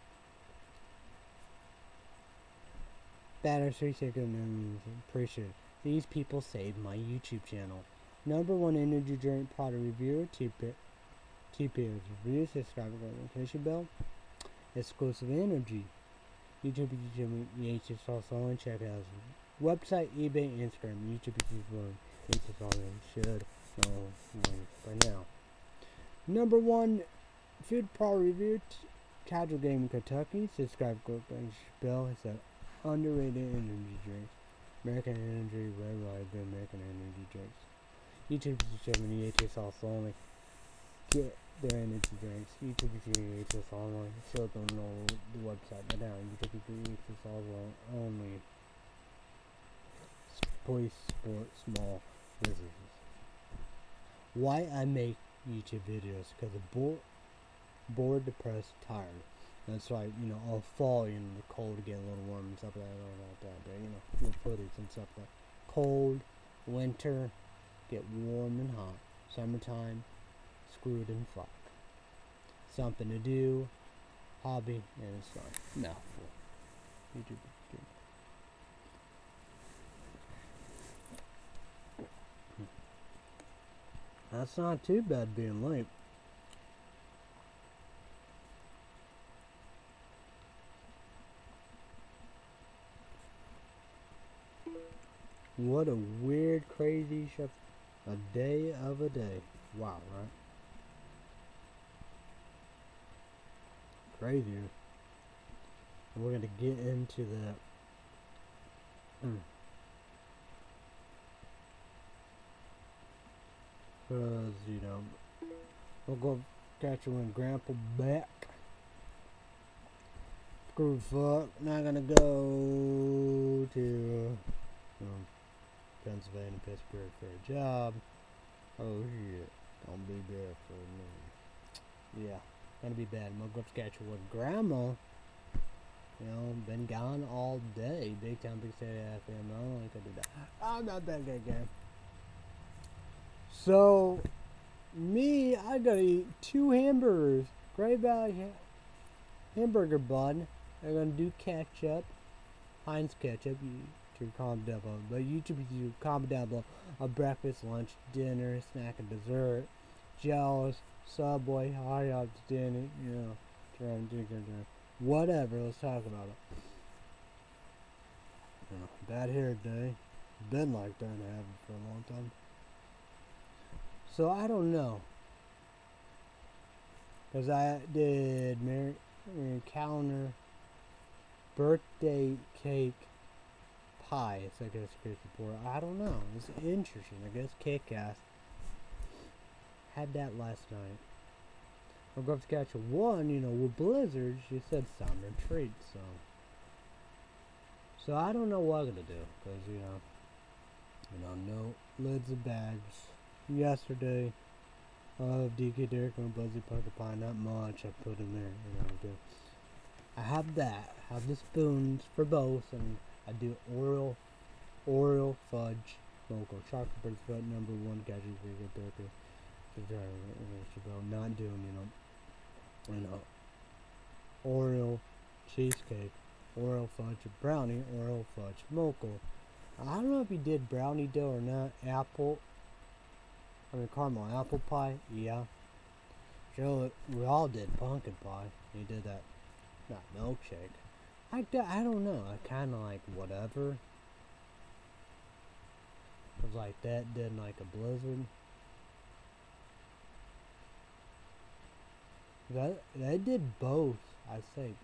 Batter 3 seconds, appreciate it. These people saved my YouTube channel. Number 1 energy drink product reviewer, TPO's review. Subscribe to the notification bell. Exclusive energy. YouTube, EHS also on. Check out website, eBay, Instagram, YouTube, EHS all should know by now. Number 1 food product review, Casual Gaming Kentucky. Subscribe to the bell. It's an underrated energy drinks. American Energy, Red Rider, American Energy drinks. YouTube is EHS also only. Get their energy drinks. YouTube is EHS online. Still don't know the website but now. YouTube is EHS only. Please support small businesses. Why I make YouTube videos? Because I'm bored, depressed, tired. That's right, you know, all fall, you know, the cold get a little warm and stuff like that, but you know, little hoodies and stuff like that. Cold, winter, get warm and hot. Summertime, screwed and fucked. Something to do, hobby, and it's fun. Mouthful. YouTube. That's not too bad being late. What a weird, crazy shit. A day of a day. Wow, right? Crazy. And we're going to get into that. Because, you know, we'll go catch you when Grandpa back. Screw fuck. Not gonna go to Pennsylvania, Pittsburgh for a job. Oh shit. Don't be bad for me. Yeah. Gonna be bad. I'm gonna go catch you with Grandma. You know, been gone all day. Big Town Big City FM. I don't like to do that. I'm not that good guy. So, me, I gotta eat 2 hamburgers. Great Valley hamburger bun. I'm gonna do ketchup. Heinz ketchup. You for your comment down below. But YouTube, you comment down below a breakfast, lunch, dinner, snack, and dessert. Gels, Subway, hot dogs, dinner, you know, whatever. Let's talk about it. Bad hair day. Been like that and haven't for a long time. So I don't know. Because I did Mary Calendar birthday cake pie. It's like a secret support. I don't know. It's interesting. I guess kick-ass. Had that last night. I'm going to catch one, you know, with blizzards. You said summer treat, so I don't know what I'm gonna do, cause you know, no lids of bags. Yesterday, of DK Derrick and Buzzy Pumpkin Pie, not much I put in there, you know. But I have that. I have the spoons for both, and I do Oreo fudge local chocolate bird number one gadget DK Derrick. Not doing, you know, Oreo cheesecake, Oreo fudge brownie, Oreo fudge mocha. I don't know if he did brownie dough or not. Caramel apple pie, yeah. Joe, we all did pumpkin pie. He did that, not milkshake. I don't know. I kind of like whatever. Cause like that did like a blizzard. They did both. I say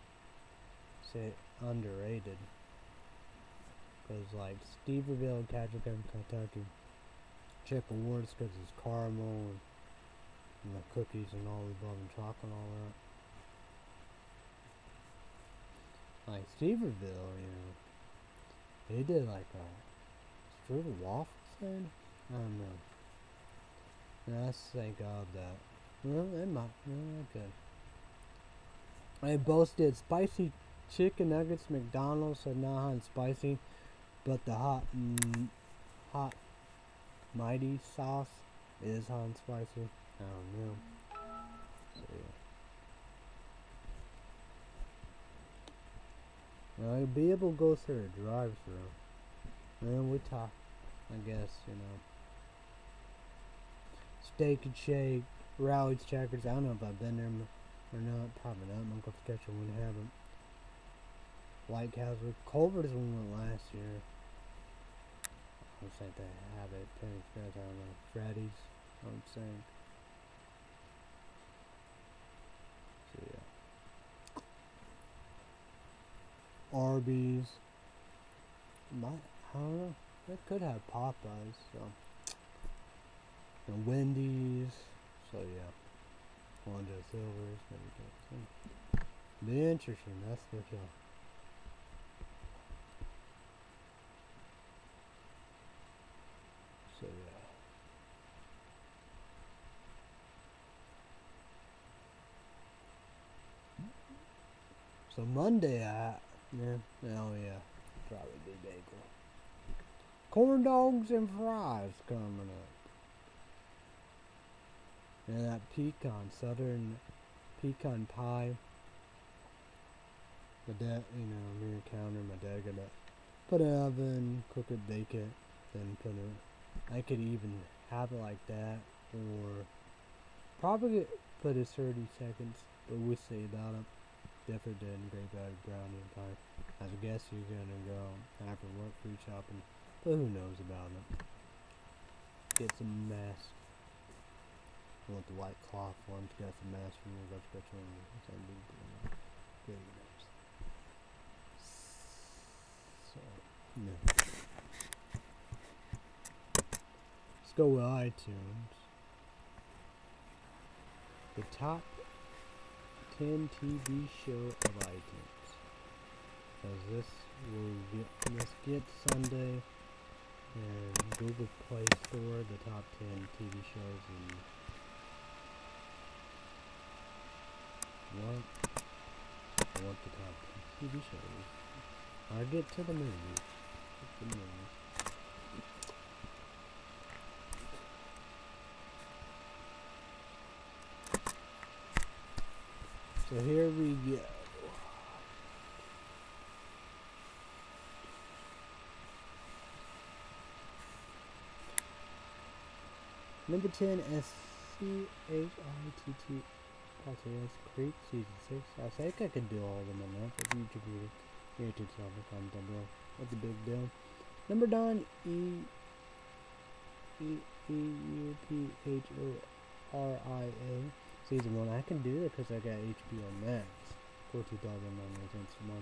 underrated. Cause like Steverville, Ketchikan, Kentucky, Chip Awards because it's caramel and the cookies and all the above and chocolate and all that. Like Steverville, you know, they did like a strudel waffle thing. I don't know. Now, let's think of that. Well, they might. Okay. They both did spicy chicken nuggets. McDonald's said not hot and spicy, but the hot mighty sauce is hot and spicy. I don't know. So yeah. Well, you'll be able to go through a drive-through. And we talk, I guess, you know. Steak and Shake, Rally's Checkers. I don't know if I've been there or not. Probably not. I'm going to catch it when I haven't. White Castle. Culver's one went last year. Looks like they have it. Penny Express, I don't know. Freddy's, I'm saying. So yeah. Arby's. I don't know. They could have Popeyes, so. And Wendy's. So yeah. Honda Silvers, maybe. Be interesting, that's for sure. So yeah. So Monday oh yeah, probably be bagel. Corn dogs and fries coming up. And that southern pecan pie. My dad, you know, near the counter, my dad got to put it in the oven, cook it, bake it, then put it. I could even have it like that, or probably put it 30 seconds, but we'll see about it. Different than great bag brownie and pie. I guess you're gonna go after work food shopping, but who knows about it. Get some masks. I want the white cloth ones, got some masks from you, let's get some good names. So, yeah. Let's go with iTunes. The top 10 TV show of iTunes. Because this get Sunday and Google Play Store, the top 10 TV shows and I want the top 10 TV shows. I'll get to the movies. So here we go. Number 10, SCHITT Podcast Creek Season 6. I think I could do all of them on that, but YouTube topic, comment down below. That's a big deal. Number 9, EUPHORIA Season 1. I can do it because I got HBO Max for $2,900 a month.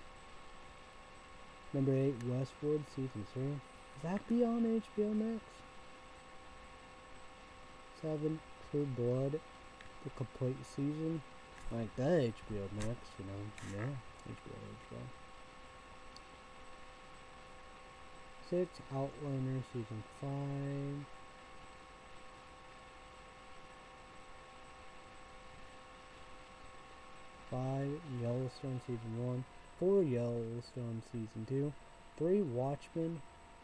Number 8, Westworld Season 3. Is that be on HBO Max? 7, True Blood, the complete season. Like that HBO Max, you know. Yeah, HBO. 6, Outlander Season 5. 5, Yellowstone Season 1. 4, Yellowstone Season 2. 3, Watchmen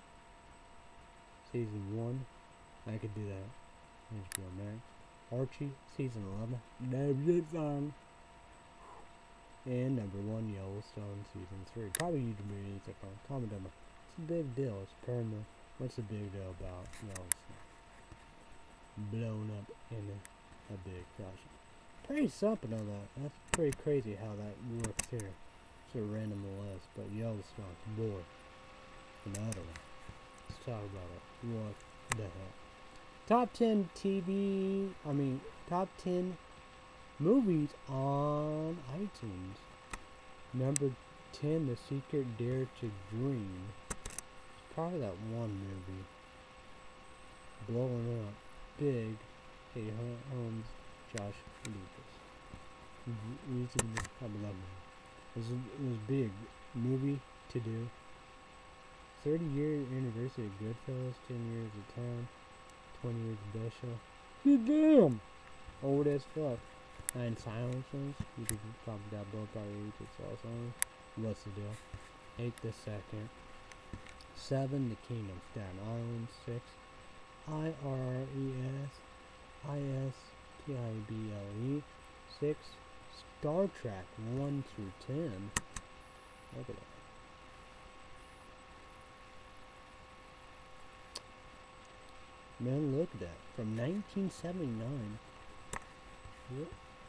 Season 1. I could do that. HBO Max. Archie Season 11. That's on. And number 1, Yellowstone Season 3. Probably YouTube needs a comment down below. It's a big deal. It's paranormal. What's the big deal about Yellowstone? Blown up in a big fashion. Pretty something on that. That's pretty crazy how that works here. It's a random list, but Yellowstone, boy. Another one. Let's talk about it. What the hell? Top 10 top 10 movies on iTunes. Number 10, The Secret Dare to Dream. It's probably that one movie. Blowing up big. Katie Holmes, Josh Lucas. Probably that movie. It was big movie to do. 30-year anniversary of Goodfellas, 10 years of Town, 20 years of Bishop. Damn! Old as fuck. 9 Silences. You can probably down below probably it's awesome. What's the deal? 8 The Second. 7 The Kingdom of Staten Island. 6 IRESISTIBLE. 6 Star Trek 1 through 10. Look at that. Man, look at that. From 1979. What?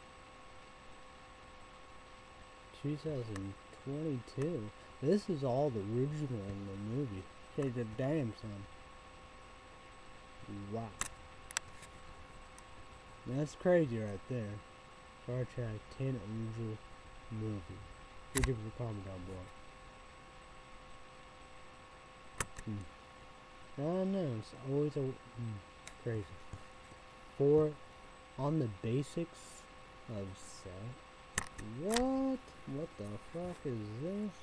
2022. This is all the original in the movie. Okay, the damn son. Wow. That's crazy right there. Star Trek 10 original movie. Give us a comment down below. I don't know, it's always crazy. 4, On the Basics of Sex. What? What the fuck is this?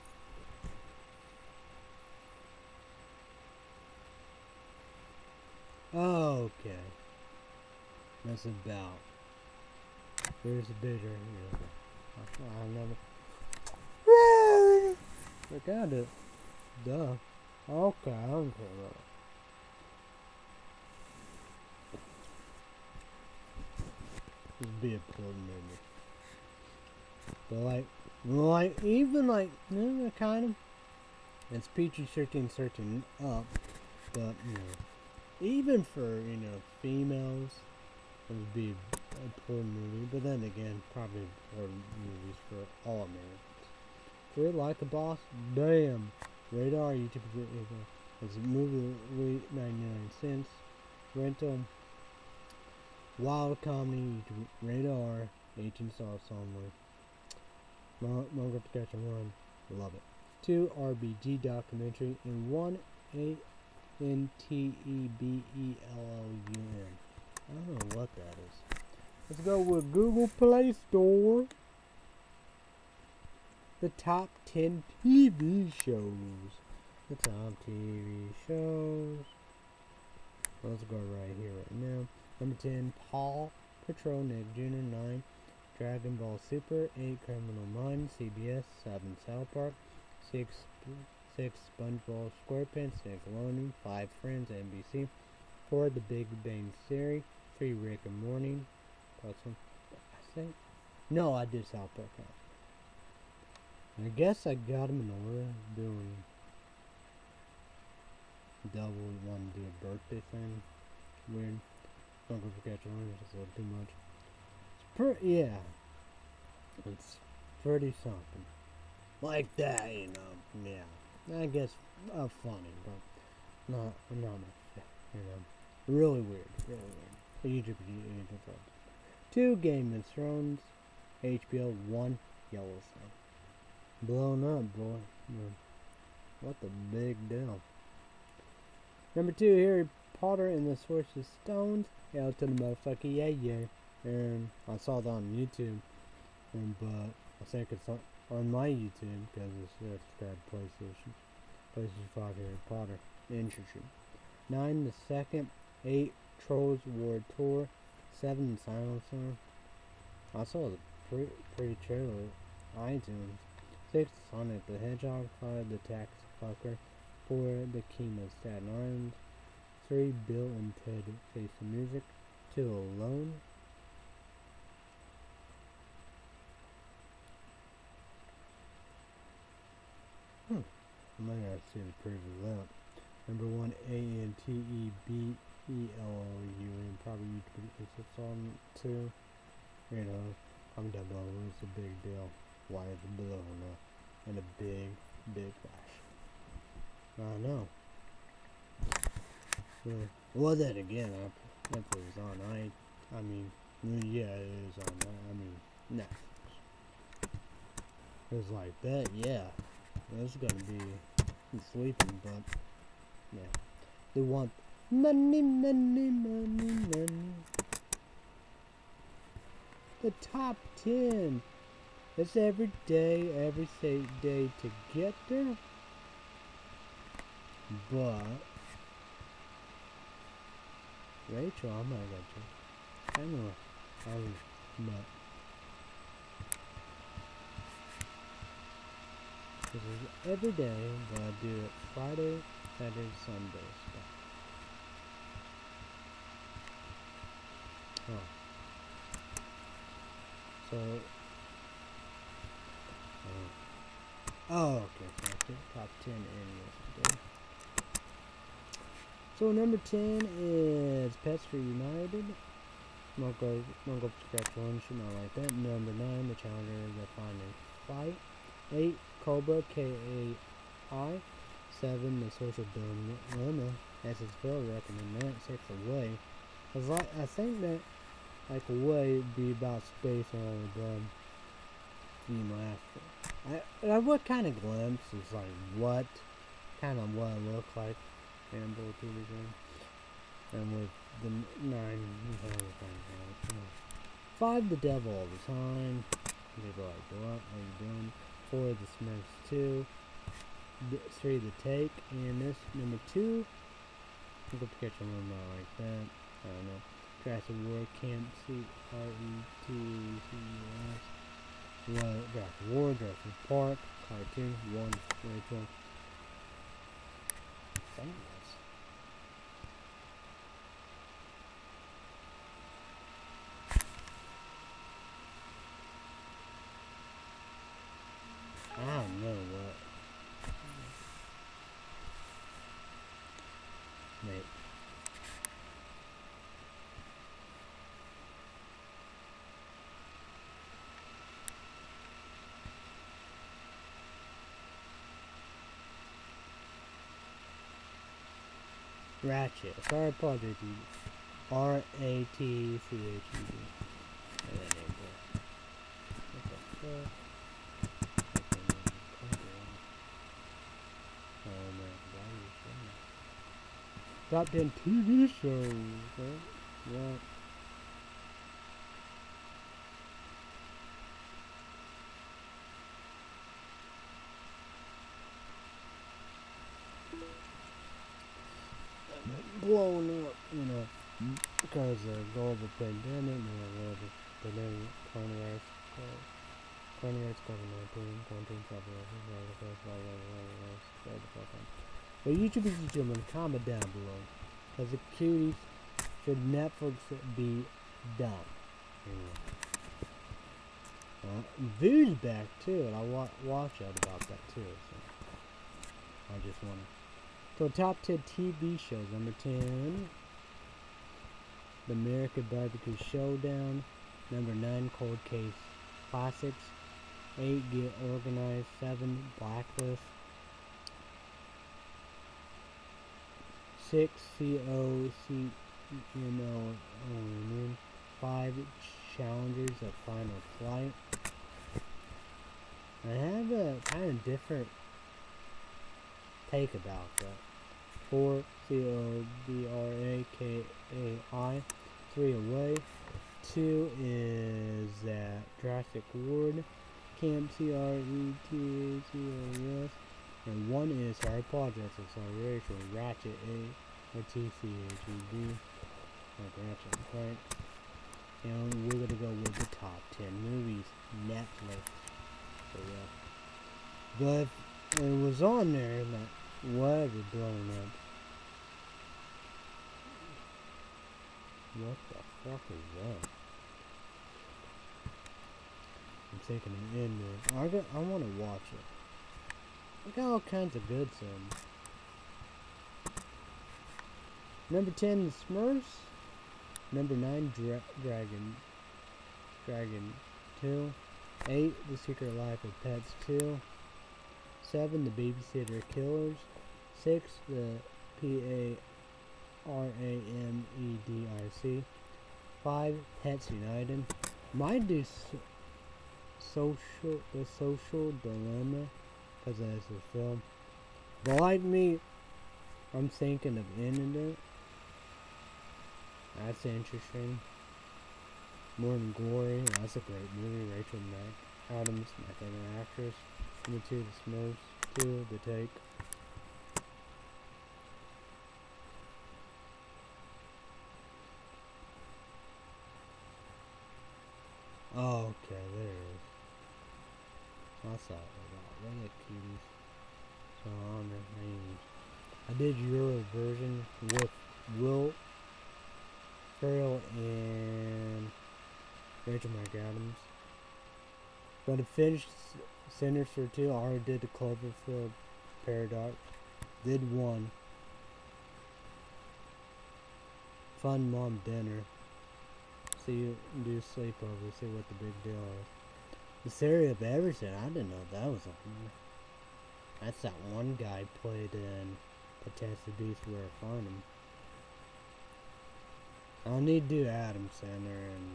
Okay. That's about. There's a bigger. I never. Look at it. Duh. Okay, I don't care about it. This would be a cool movie. But even kind of. It's PG-13 certain up, but even for females, it would be a poor movie. But then again, probably poor movies for all Americans. Treat Like a Boss, damn. Radar YouTube video. It's a movie 99 cents. Rental. Wild comedy YouTube Radar 18 stars only. Manga to Catch and Run. Love it. 2 RBG documentary and 1 ANTEBELLUN. I don't know what that is. Let's go with Google Play Store. The top 10 TV shows. The top TV shows. Let's go right here, right now. Number 10, Paw Patrol, Nick Jr. 9, Dragon Ball Super. 8, Criminal Minds, CBS. 7, South Park. 6, SpongeBob SquarePants, Nickelodeon. 5, Friends, NBC. 4, The Big Bang Theory. 3, Rick and Morty. That's one. I think. No, I did South Park. I guess I got them in order, doing double, one do a birthday thing. Weird. Don't go forget your orange, it's a little too much. Yeah. It's pretty something. Like that, you know. Yeah. I guess funny, but not my you know. Really weird. Really weird. YouTube. 2 Game of Thrones. HBO. 1 Yellowstone. Blown up, boy. Yeah. What the big deal. Number 2, Harry Potter and the Sorcerer's Stones. Yeah, to the motherfucker, yeah. And I saw that on YouTube. But I think it's on my YouTube because it's got PlayStation 5 Harry Potter. Interesting. 9, The Second. 8, Trolls War Tour. 7, Silencer. I saw the pre-trailer iTunes. 6, Sonic the Hedgehog. 5, The Tax Fucker. 4, The King of Staten Island. 3, Bill and Ted Face the Music. 2, Alone. I might have to see the preview of that. Number 1, Antebellum. Probably YouTube it's on 2. You know, I'm done below. It's a big deal. Why is it below now? And a big flash. I know. Well, then again, that was on. I mean, yeah, it is on. I mean, Netflix. It's like that, yeah. It's gonna be sleeping, but yeah. They want money. The top 10. It's every day to get there. But Rachel, I might get you. I know. But this is every day, but I do it Friday, Saturday, Sunday. So okay, so I think top 10 in yesterday. So number 10 is Pets Reunited. Won't go scratch one, should not like that. Number 9, The Challenger, The Final Fight. 8, Cobra, Kai. 7, The Social Dilemma. SSL, recommend that. 6, Away. I think that like Away would be about space on the after. What kind of glimpse is like what kind of what it looks like in Bull television, and with the 9 5, The Devil All the Time. People like, what are you doing? 4, The Smiths 2. 3, The Take, and this number 2. Look up to catch a little more like that. I don't know. Jurassic World Camp CRETCUS. Jurassic World, Jurassic Park, Cartoon 1, Rachel. Famous. I don't know what. Wait. Ratchet. Sorry, apologies. RATCHED. Top 10 TV shows. What? Blown up, you know, because of global pandemic, coronavirus, COVID-19, But YouTube gentlemen, comment down below. Because the cuties, should Netflix be done? Vu's back too, and I watch out about that too. So I just want to. So top 10 TV shows. Number 10. The American Barbecue Showdown. Number 9, Cold Case Classics. 8, Get Organized. 7, Blacklist. 6, COCMO. 5, Challengers of Final Flight. I have a kind of different take about that. 4, COBRAKAI. 3, Away. 2 is Jurassic World Camp, CRETACOS. And 1 is Harry Potter Acceleration, Ratchet A, or TCHED, like Ratchet and Clank. And we're gonna go with the top 10 movies, Netflix. So yeah. But it was on there that was blowing up. What the fuck is that? I'm taking an in there. I want to watch it. We got all kinds of good films. Number 10, The Smurfs. Number 9, Dragon 2. 8, The Secret Life of Pets 2. 7, The Babysitter Killers. 6, The PARAMEDIC. 5, Pets United. Might do The Social Dilemma, because that's a film. But like me, I'm thinking of ending it. That's interesting. Morning Glory, that's a great movie. Rachel McAdams, my favorite actress. Number 2, The Smurfs. 2, The Take. Oh, okay, there it is. I saw it. Look at cuties. So on their names. I did your version with Will Ferrell and Rachel McAdams. But to finish Sinister 2, I already did the Cloverfield Paradox. Did 1. Fun Mom Dinner. Do sleepover, see what the big deal is. The Theory of Everything, I didn't know that was on there. That's that one guy played in Fantastic Beasts Where I Find Him. I'll need to do Adam Sandler and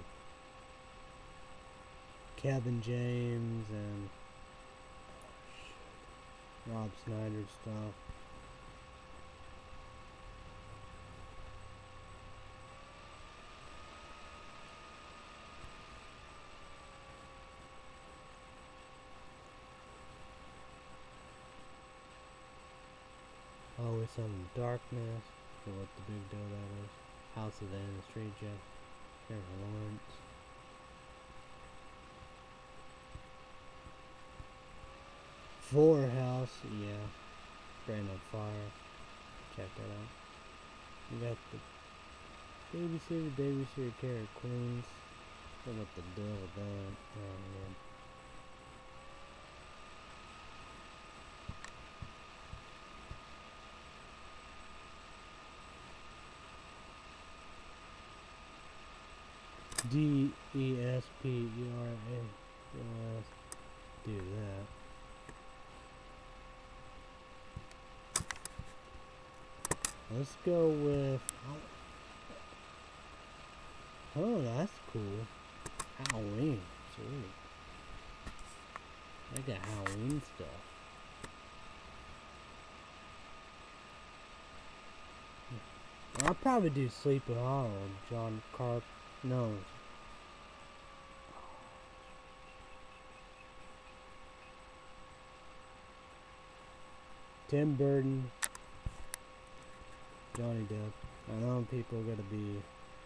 Kevin James and Rob Schneider stuff. Always Some Darkness. So what the big deal that is. House of the End of the Street, Jennifer Lawrence. Fuller House, yeah. Brain on Fire. Check that out. You got the Babysitter Carrot Queens. Don't know what the deal with that. Oh man. DESPERA. Do that. Let's go with. Oh, that's cool. Halloween. Sweet. I got Halloween stuff. I'll probably do Sleepy Hollow. John Carp. No. Tim Burton. Johnny Depp. I know people are gonna be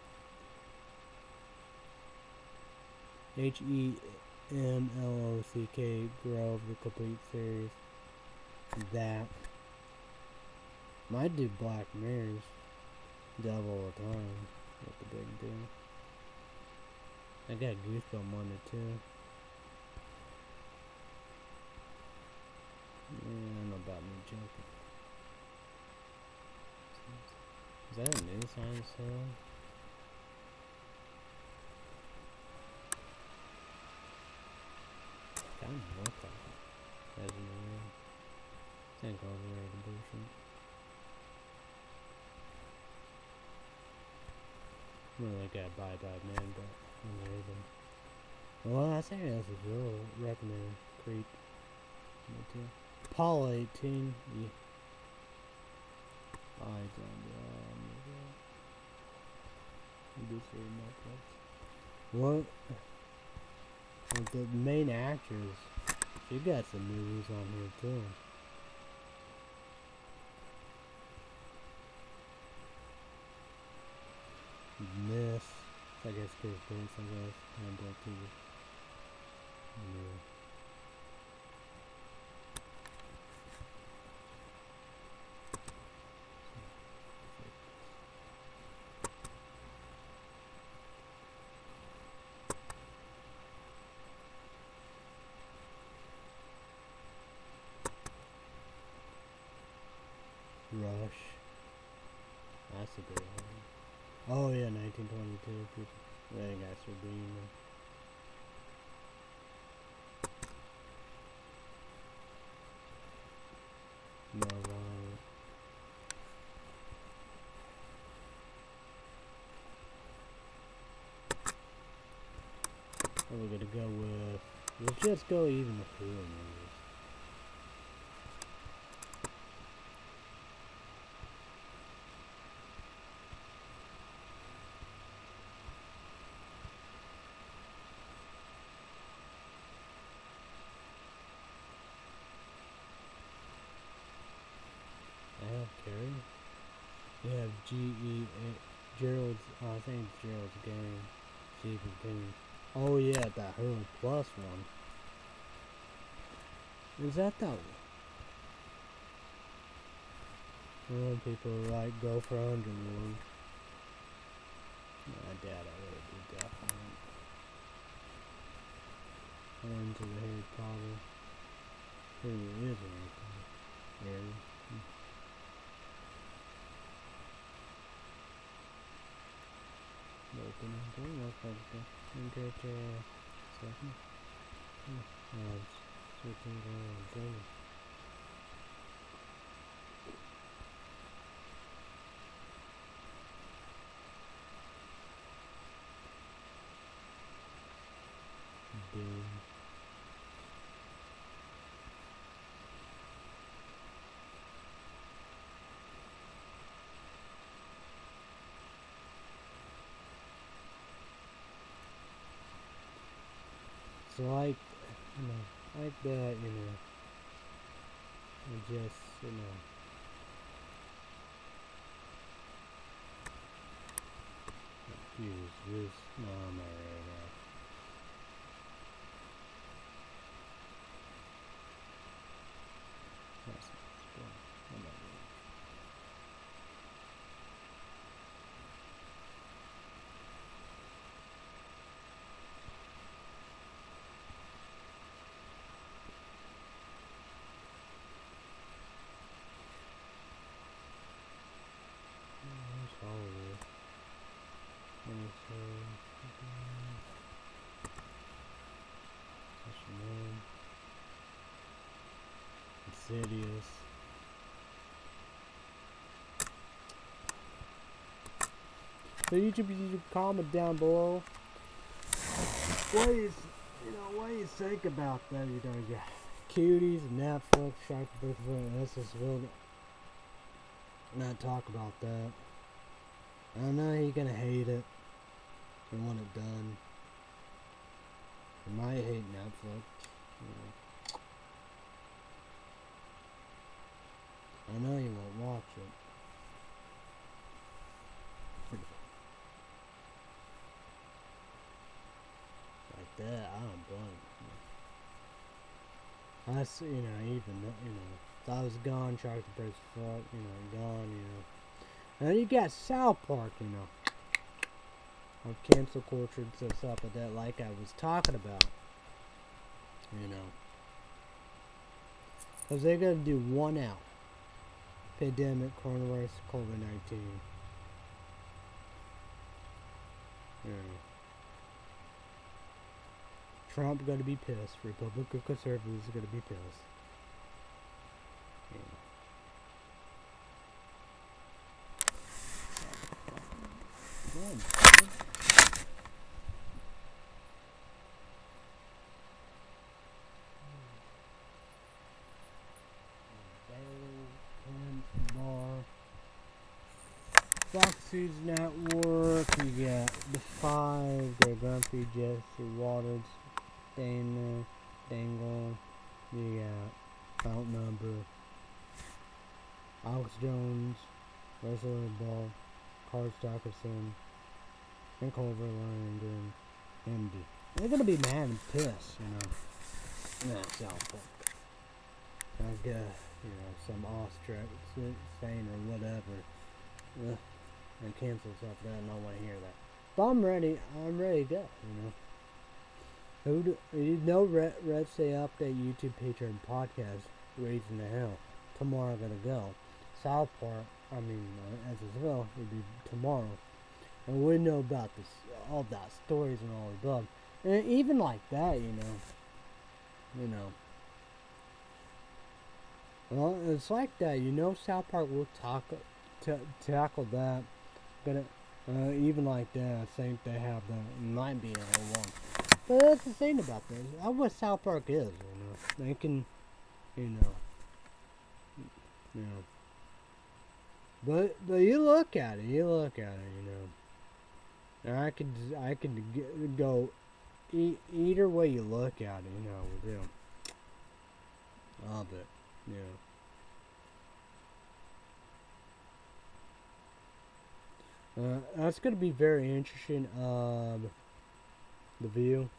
HEMLOCK Grove, the complete series. That might do Black Mirrors. Devil all the time. What the big deal? I got Goosebumps 1 and 2. Yeah, I don't know about me joking. Is that a new science film? look at Bye Bye Man, but amazing. Well, I think that's a real recommended creep. Apollo 18. Yeah. What? Like the main actors, she got some movies on here too. Miss, I guess, Chris Prince, I guess, and that too. Yeah. Rush. That's a great one. Oh yeah, 1922. People. That guy's for being. No violence. What are we gonna go with? Let's just go even the horror movies. I have Carrie. You have Gerald's, I think it's Gerald's Game. Stephen King. Oh yeah, that Hulu Plus one. Is that one? When people like go for Underworld. I doubt I would do that one. Into the Harry Potter. Who is anything? Harry. Open and go. Looks like it's okay. Second. Switching to Doom. So like that, just, use this, no, I'm alright now. That's good. I'm not really. That's all of it. What's your name? Insidious. So YouTube, comment down below. What do you think about that? Yeah, Cuties, Netflix, Shark Birth, let's just really not talk about that. I know you're gonna hate it and want it done. You might hate Netflix. I know you won't watch it. Like that, I don't blame you. That's, even, if I was gone, Shark the Birds fuck, gone, And then you got South Park, on cancel culture and stuff like that, like I was talking about, Because they're going to do 1 out. Pandemic, coronavirus, COVID-19. Trump going to be pissed. Republican conservatives are going to be pissed. Good. Foods Network, you got The Five, Greg Gumpy, Jesse Waters, Dana, Dangle, you got Outnumber, Alex Jones, Wesley Ball, Carl Stockerson, and Culver Langdon, MD. They're gonna be mad and pissed, you know. That's South Park. I guess, you know, some Austrac saying or whatever. And cancel stuff that and I don't want to hear that. But I'm ready to go, you know. You know, Red Say Update, YouTube, Patreon, podcast, Raising the Hell. Tomorrow I'm gonna go. South Park, as well, it'll be tomorrow. And we know about this, all that stories and all the above. And even like that, you know. Well, it's like that, you know. South Park will tackle that. Gonna even like that, I think they have the might be a little long. But that's the thing about this. That's what South Park is, you know. They can, you know. But you look at it, you know. And I could go either way you look at it, you know, with them. All of it, you know. That's going to be very interesting. The View.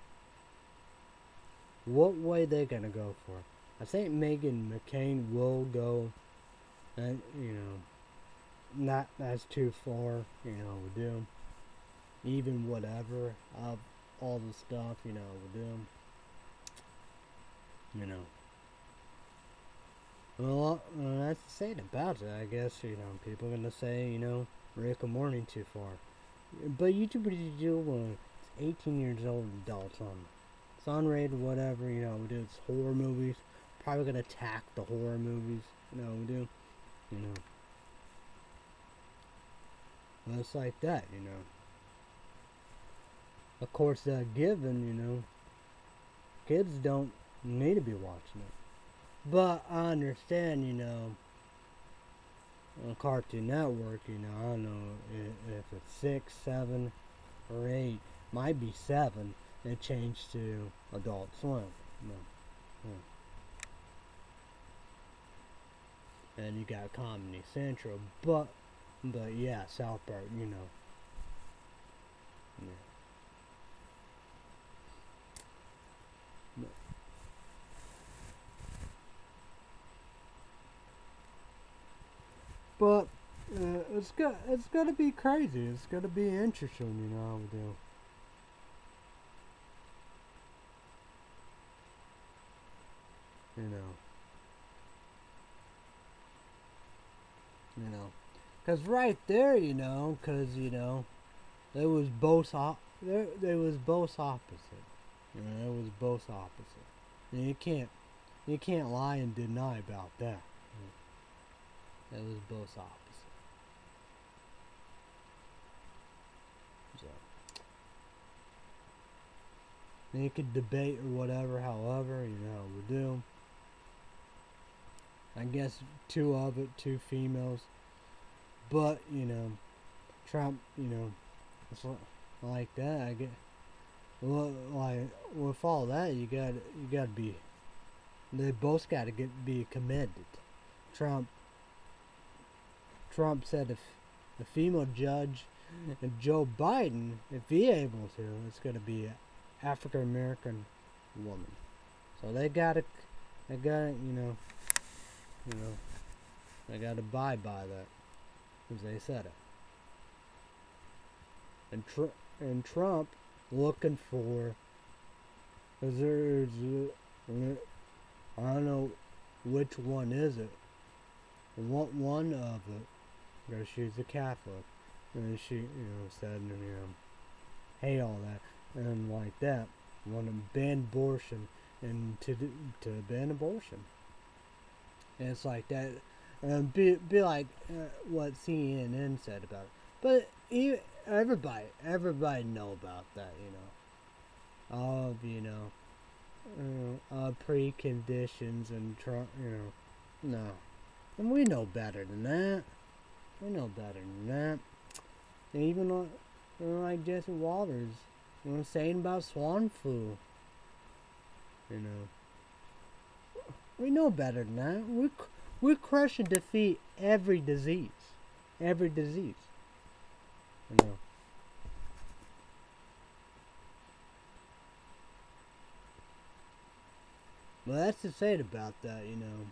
What way they're going to go for? I think Meghan McCain will go. You know, that's too far. You know, with them. Even whatever of all the stuff. You know, with them. You know. Well, that's the thing about it. I guess, you know, people are going to say, you know, Rick and Morty too far. But YouTube do it's 18 years old adults on. It's unrated, whatever, you know, we do. It's horror movies. Probably gonna attack the horror movies. You know, we do. You know. Well, it's like that, you know. Of course, given, you know, kids don't need to be watching it. But I understand, you know, on Cartoon Network, you know, I don't know if it's 6, 7, or 8, might be 7, and changed to Adult Swim. And you got Comedy Central, but yeah, South Park, you know. Yeah. But it's gonna be crazy. It's gonna be interesting, you know. How we do. You know, cause right there, you know, they was both they was both opposite. You know, it was both opposite. And you can't lie and deny about that. It was both opposite. So you could debate or whatever, however, you know, we do. I guess two females. But, you know, Trump, you know, it's like that. I get, well, like with all that, you gotta be. They both gotta be committed. Trump said if a female judge and Joe Biden, if he able to, it's gonna be an African American woman. So they gotta, you know, they gotta abide by that, as they said it. And Trump looking for, cause there's, I don't know which one is it. One of it, because she's a Catholic, and she, you know, said, you know, hate all that, and like that, want to ban abortion, and to ban abortion. And it's like that, and be like what CNN said about it. But everybody know about that, you know. All of, you know, preconditions and Trump, you know, no. And we know better than that. We know better than that. And even like Jesse Walters, saying about swan flu. We know better than that. We crush and defeat every disease. Every disease. Well, that's to say it about that,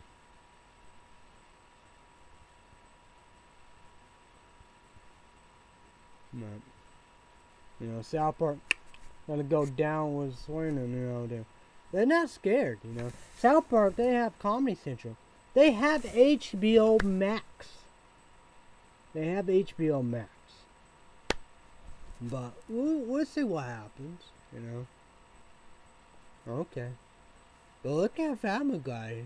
But, South Park gonna go down with swinging, they're not scared, South Park, they have Comedy Central. They have HBO Max. But we'll see what happens, Okay. But look at Family Guy.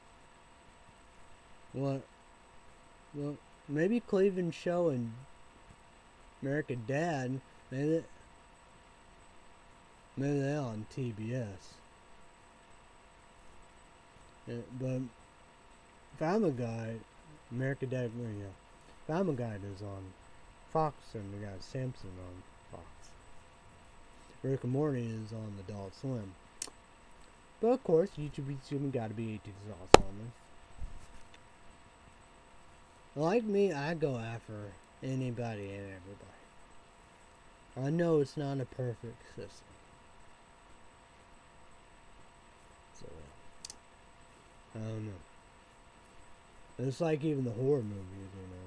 Well, maybe Cleveland Show and American Dad, maybe they're on TBS. But Family Guy, American Dad, Family Guy is on Fox, and we got Simpson on Fox. Rick and Morty is on Adult Swim. But of course, YouTube gotta be 18 plus only. Like me, I go after anybody and everybody. I know it's not a perfect system. So, I don't know. It's like even the horror movies,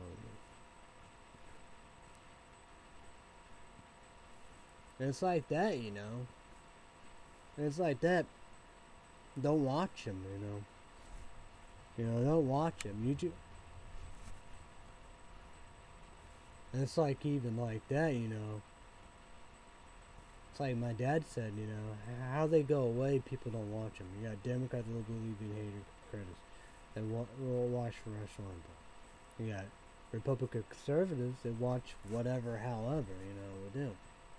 It's like that, It's like that. Don't watch them, Don't watch them. It's like even like that, It's like my dad said, how they go away, people don't watch them. You got Democrats, liberals, even hater critics that will watch Rush Limbaugh. You got Republican conservatives that watch whatever, however, will do.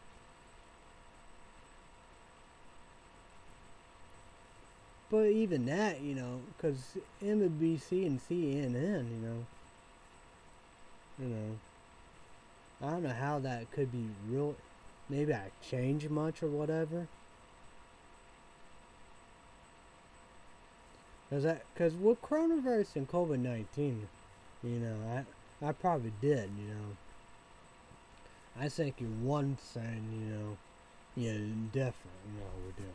But even that, because MSNBC and CNN, I don't know how that could be real. Maybe I change much or whatever. Because with coronavirus and COVID-19, I probably did, I think you're one thing, different, would do.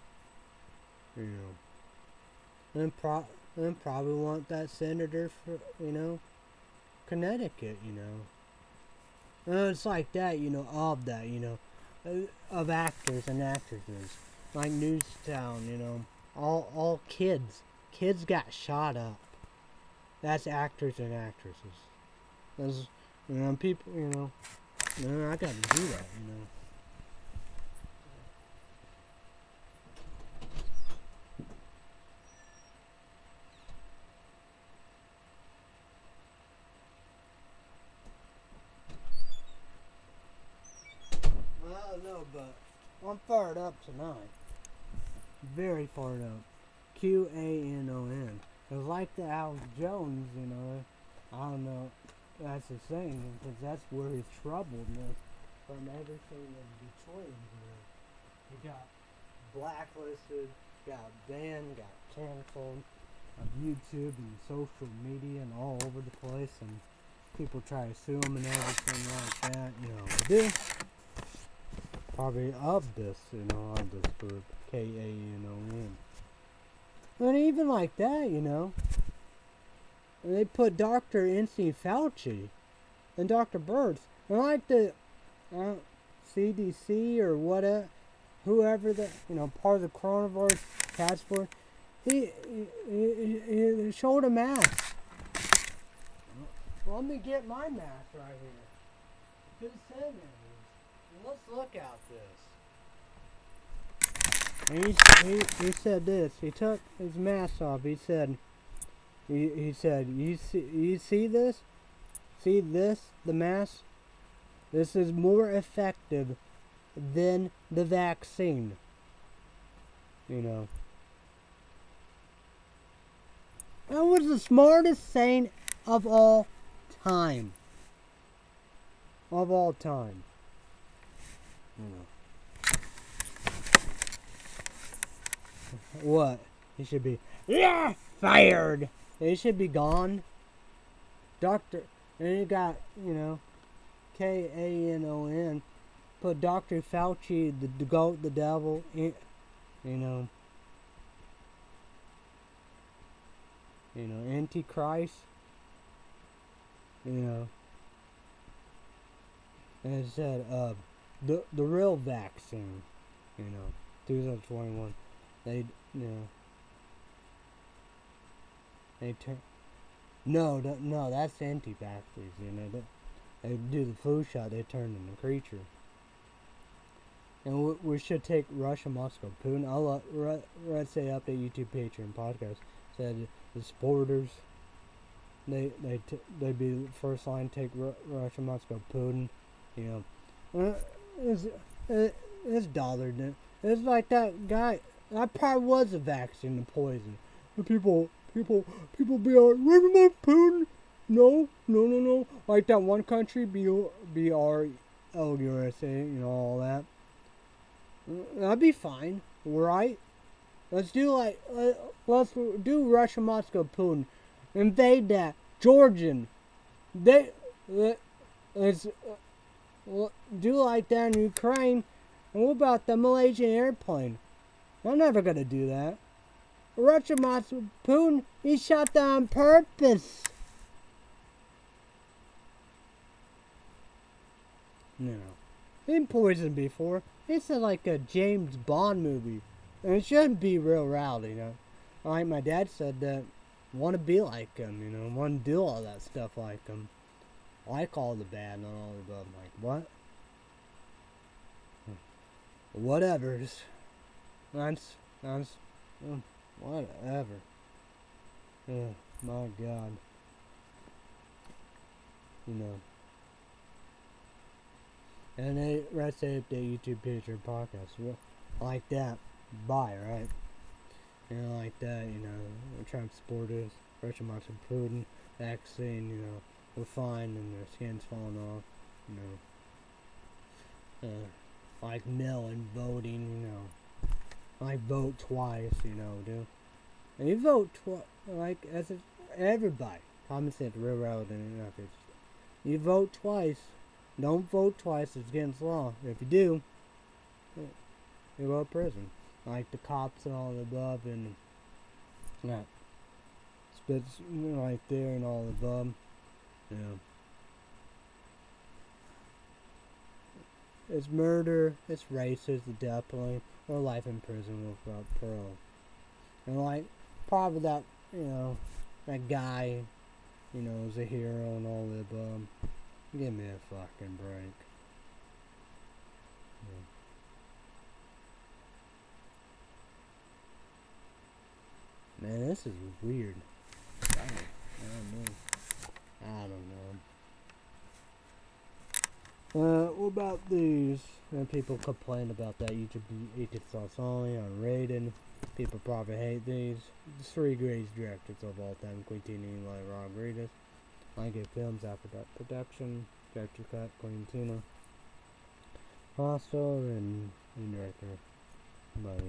And probably want that senator for, Connecticut, it's like that, of that, of actors and actresses, like Newstown, all kids got shot up. That's actors and actresses. That's, people, I gotta do that, I don't know, but I'm fired up tonight. Very fired up. QAnon. It's like the Alex Jones, I don't know. That's the thing, because that's where his troubledness from everything in between. He got blacklisted, got banned, got canceled on YouTube and social media and all over the place, and people try to sue him and everything like that. We do. Probably of this, of this group, KANON. And even like that, they put Dr. Anthony Fauci and Dr. Birx, and like the CDC or whatever, whoever the, part of the coronavirus task force, he showed a mask. Let me get my mask right here. Who said that? Let's look at this. He said this. He took his mask off. He said, you see this? See this? The mask? This is more effective than the vaccine. That was the smartest saying of all time. of all time. What? He should be fired. He should be gone. Doctor, and you got, Kanon. Put Dr. Fauci, the goat, the devil, Antichrist, and it said, the real vaccine, 2021, they turn, no, that's anti-vaxxers, they do the flu shot, they turn into a creature. And we should take Russia, Moscow, Putin. I'll let's say update YouTube, Patreon, podcast. Said the supporters, they be first line. Take Russia, Moscow, Putin. It's dollared. It's like that guy. That probably was a vaccine, the poison. The people be like, remember Putin? No. Like that one country, BRLUSA, all that. That'd be fine, right? Let's do Russia, Moscow, Putin. Invade that. Georgian. Let's do like that in Ukraine. And what about the Malaysian airplane? I'm never gonna do that. Russia, Moscow, Putin, he shot that on purpose. No. Been poisoned before. It's like a James Bond movie. And it shouldn't be real rowdy, Like my dad said that want to be like him, want to do all that stuff like him. Like all the bad and all the above. Like, what? Whatevers. That's whatever. Oh, my God. And they rest update YouTube page or podcast. Like that. Bye, right? Like that, Trump supporters, Russia, Moscow, Putin, vaccine, we're fine and their skin's falling off, like mail-in voting, like vote twice, dude. And you vote like as if everybody, common sense, real relevant enough. You vote twice. Don't vote twice, it's against law. If you do, you go to prison. Like the cops and all the above, and spits right there and all the above. It's murder, it's racist, definitely, or life in prison without parole. And like, probably that, that guy, is a hero and all the above. Give me a fucking break. Man, this is weird. I don't know. What about these? And people complain about that YouTube sauce only on Raiden. People probably hate these. The 3 greatest directors of all time: Quentin Eli Rodriguez. I get films after that production, director cut, Quentin Hostel, and director. But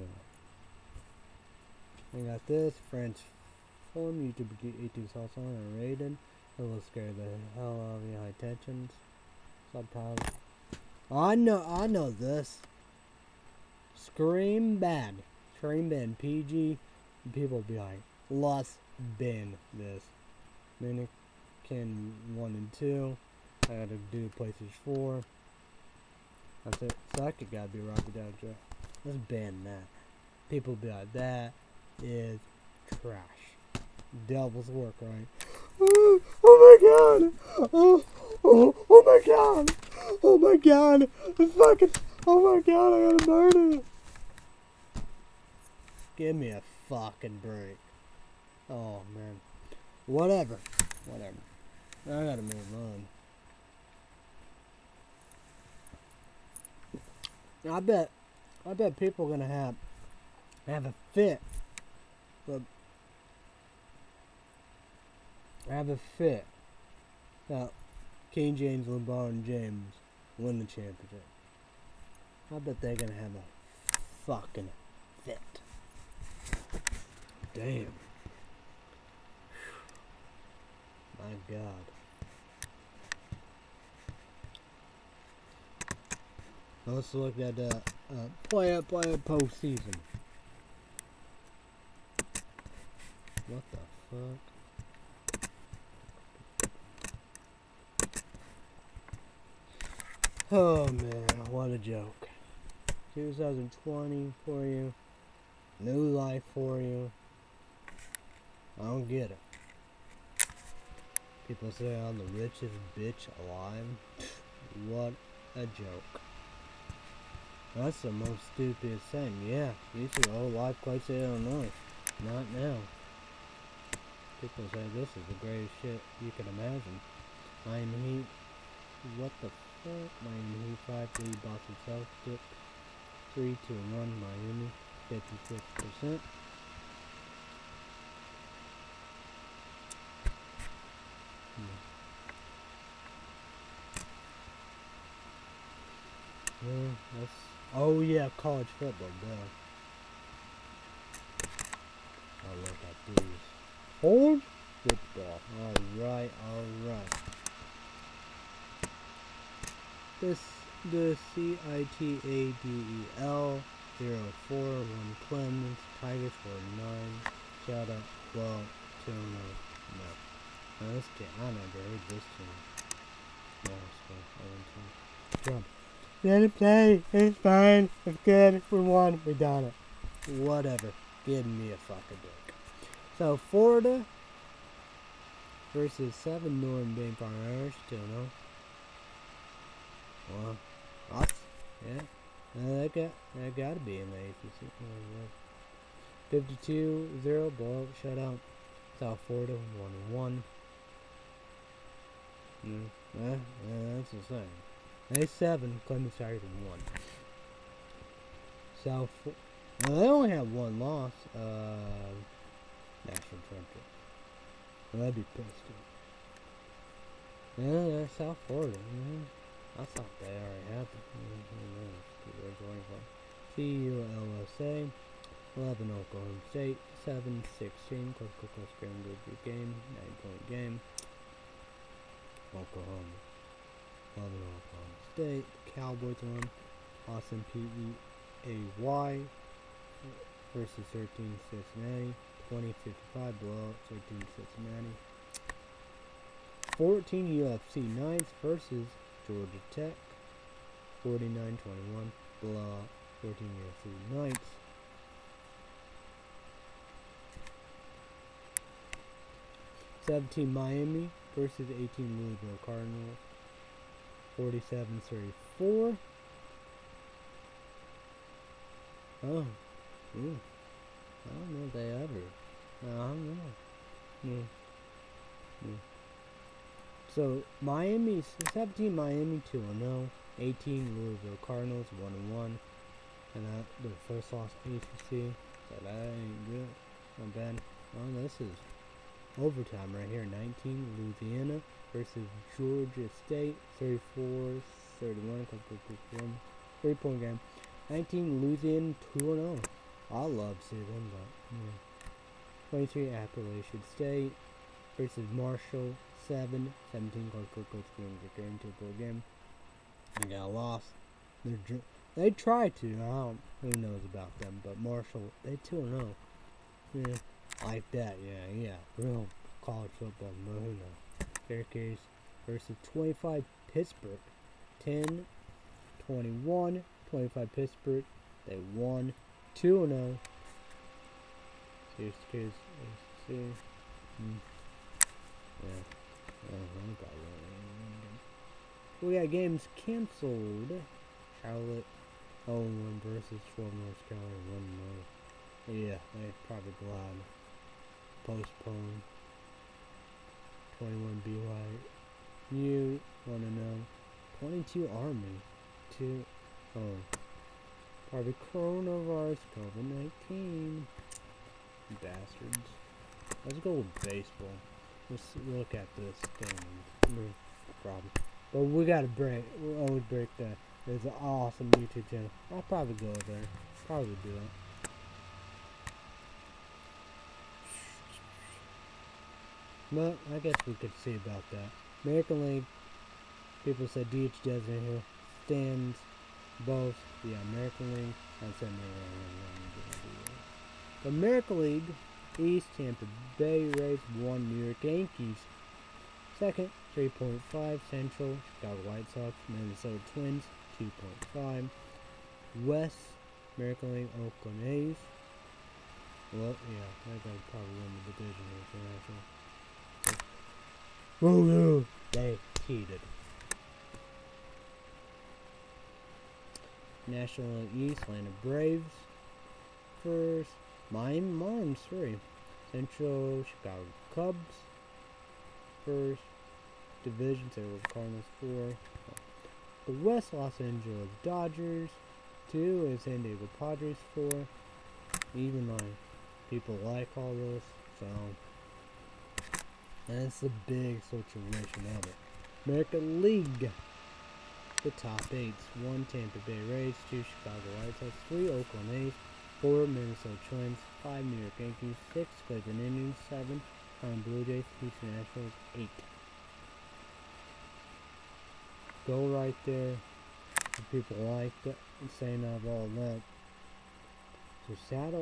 I got this French film, YouTube 18 sauce on and Raiden. It will scare the hell out of you. High tensions. Subtitles. I know this. Scream bad. PG. People be like, let's bin this. Mannequin 1 and 2. I gotta do PlayStation 4. That's it. Second gotta be Robert Downey Jr. Let's ban that. People be like, that is trash. Devil's work, right? Oh my god! Oh my god! Oh my god! Oh my god, I gotta burn it! Give me a fucking break. Oh man. Whatever. I gotta move on. I bet people are gonna have a fit. But have a fit. Now, King James, LeBron James win the championship. I bet they're gonna have a fucking fit. Damn. My God. Let's look at the player postseason. What the fuck? Oh man, what a joke. 2020 for you. New life for you. I don't get it. People say I'm the richest bitch alive. What a joke. That's the most stupidest thing. Yeah, you should all life quite say I don't know. Not now. People say this is the greatest shit you can imagine. Miami Heat. What the fuck? Miami Heat 5-3 Boston Celtics. 3-2-1 Miami. 56%. Yeah, that's. Oh yeah, college football, duh. Oh, look at these. College football. Alright, alright. The CITADEL 04 1 Clemens. Tigers for 9. Shout out. Well, to no. No, this team. I never heard this team. No, it's good. Jump. Let it play. It's fine. It's good. We won. We done it. Whatever. Give me a fucking break. So, Florida versus 7 Northern Bain Farm Irish. Still no. Well, us? Yeah. That gotta be in the ACC. 52-0 blowout shutout. South Florida 1-1. That's the same. A7 Clemens Tigers 1. South. Well, they only have one loss. National champion. Well, that'd be pissed. Yeah, South Florida. I thought they already had them. Who knows? CULSA. 11 Oklahoma State. 7-16. Close good game. 9-point game. Oklahoma. 11 Oklahoma State. Cowboys won. Austin PEAY versus 13 Cincinnati. 20-55 blowout. 13 Cincinnati. 14 UFC Knights versus Georgia Tech. 49-21 blowout. 14 UFC Knights. 17 Miami versus 18 Louisville Cardinals. 47-34. Oh. Ooh. I don't know if they ever. I don't know. So, Miami, 17 Miami 2-0. 18 Louisville Cardinals 1-1. And their first loss ACC. So that ain't good. Not bad. Oh, this is overtime right here. 19 Louisiana versus Georgia State. 34-31. 3-point game. 19 Louisiana 2-0. I love seeing them, but yeah. 23 Appalachian State versus Marshall. 17 game 2-point game. They got lost. They tried to. Who knows about them? But Marshall, they 2-0. Yeah, like that. Yeah. Real college football. But who knows? Syracuse versus 25 Pittsburgh. 10-21. 25 Pittsburgh. They won 2-0. Syracuse. Yeah. We got games canceled. Charlotte 0-1 versus 12 North Carolina 1-0. Yeah, they probably glad postpone. 21 BYU 1-0. 22 Army 2-0. Probably coronavirus COVID-19. Bastards. Let's go with baseball. Let's look at this game. problem. But we gotta break. We always break that. There's an awesome YouTube channel. I'll probably go there. Probably do it. But I guess we could see about that. American League. People said DH doesn't here. Stands. Both. Yeah, American League. I said the American League. East Tampa Bay Rays 1. New York Yankees. Second, 3.5. Central, Chicago White Sox, Minnesota Twins, 2.5. West, American League, Oakland A's. Well, yeah, they're going to probably win the division here. Oh no, they cheated. National League East, Atlanta Braves. First, Miami Marlins, 3. Central, Chicago Cubs. First. Division, Arizona Cardinals, 4. The West, Los Angeles Dodgers, 2 is San Diego Padres, 4. Even though people like all this, so that's the big situation of it. American League, the top 8s: 1 Tampa Bay Rays, 2 Chicago White Sox, 3 Oakland A's, 4 Minnesota Twins, 5 New York Yankees, 6 Cleveland Indians, 7 Blue Jays, Houston Nationals, 8. Go right there. If people like that and saying of all that. So Saddle.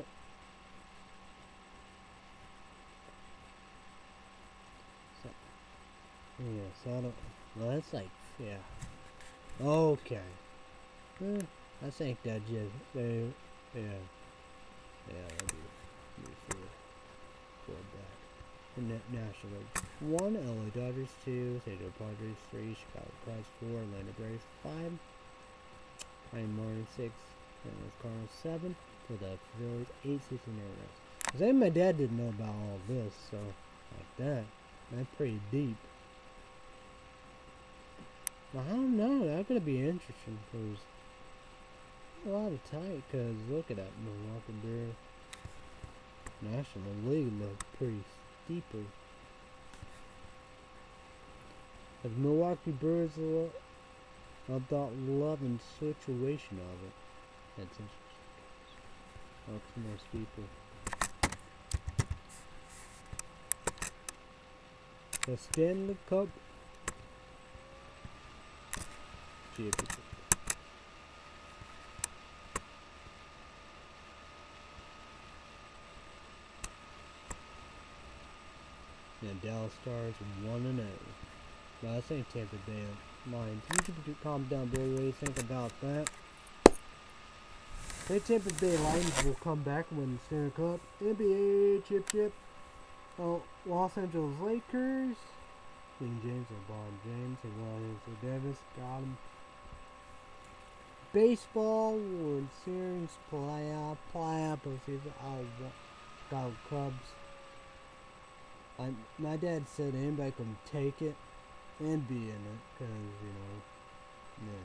Yeah, Saddle. Well, that's like, yeah. Okay. I think that just, yeah. That'd be for that. National League. 1 LA Dodgers, 2 San Diego Padres, 3 Chicago Cubs, 4 Atlanta Braves, 5 Miami Marlins, 6 Cardinals, 7 Philadelphia Phillies, 8 Cincinnati Reds. Cause even my dad didn't know about all this, so like that's pretty deep. Well, I don't know. That's gonna be interesting because a lot of tight. Cause look at that Milwaukee Brewers. National League looks pretty steeper. The Milwaukee Brewers about 11 situation of it. That's interesting. Looks more steeper. The Stanley Cup championship. And Dallas Stars 1-0. But I think Tampa Bay Lions. You can calm down, Billy. What do you think about that? I think Tampa Bay Lions will come back and win the Stanley Cup. NBA chip. Oh, Los Angeles Lakers. King James or LeBron James or Anthony Davis. Got him. Baseball World Series playoff postseason. Chicago Cubs. My dad said anybody can take it and be in it, because, yeah.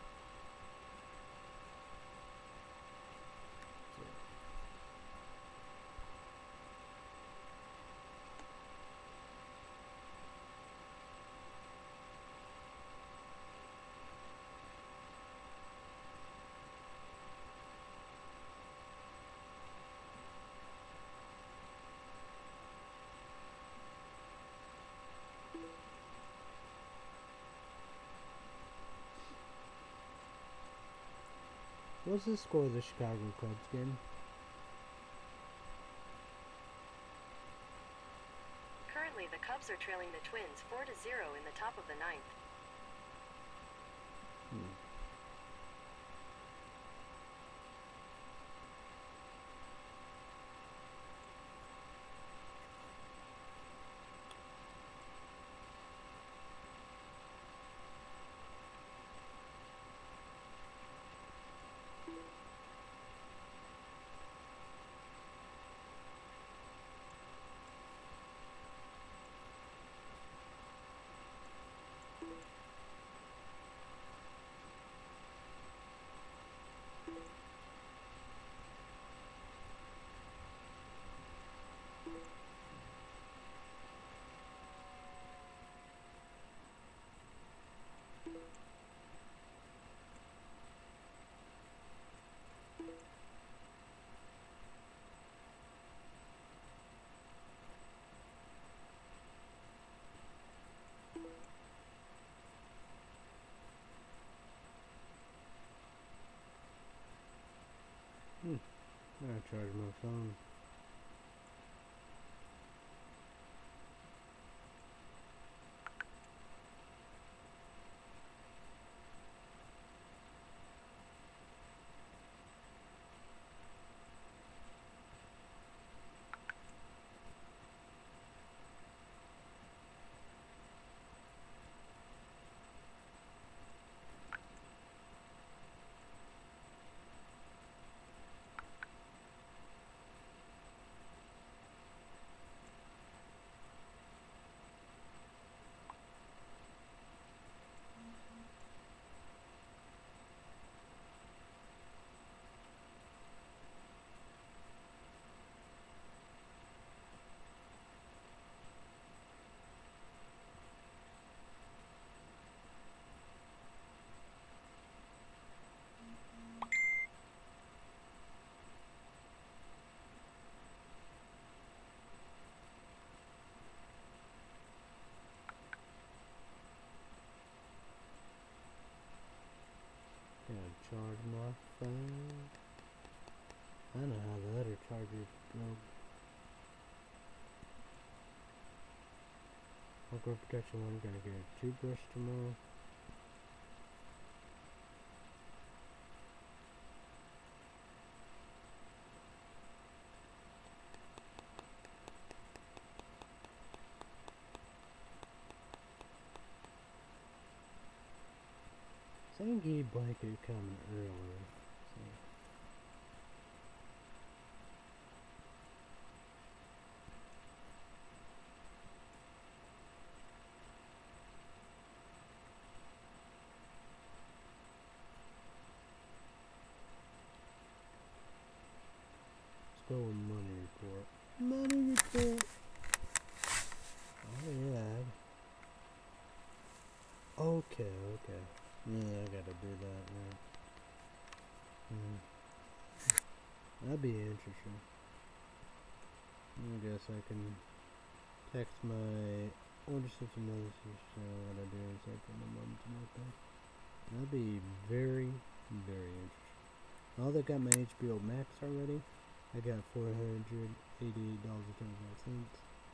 What's the score of the Chicago Cubs game? Currently, the Cubs are trailing the Twins 4-0 in the top of the 9th. I gotta charge my phone. Gotta charge my phone. I know how the other charger broke. Micro protection one, gonna get a toothbrush tomorrow. Thingy blanket coming earlier. So. Let's go with money report. Money report. Oh yeah. Okay. Yeah, I gotta do that now. That'd be interesting. I guess I can text my older sister knows what I do and say for my mom to make that. That'd be very, very interesting. Now that I got my HBO Max already, I got $488.25.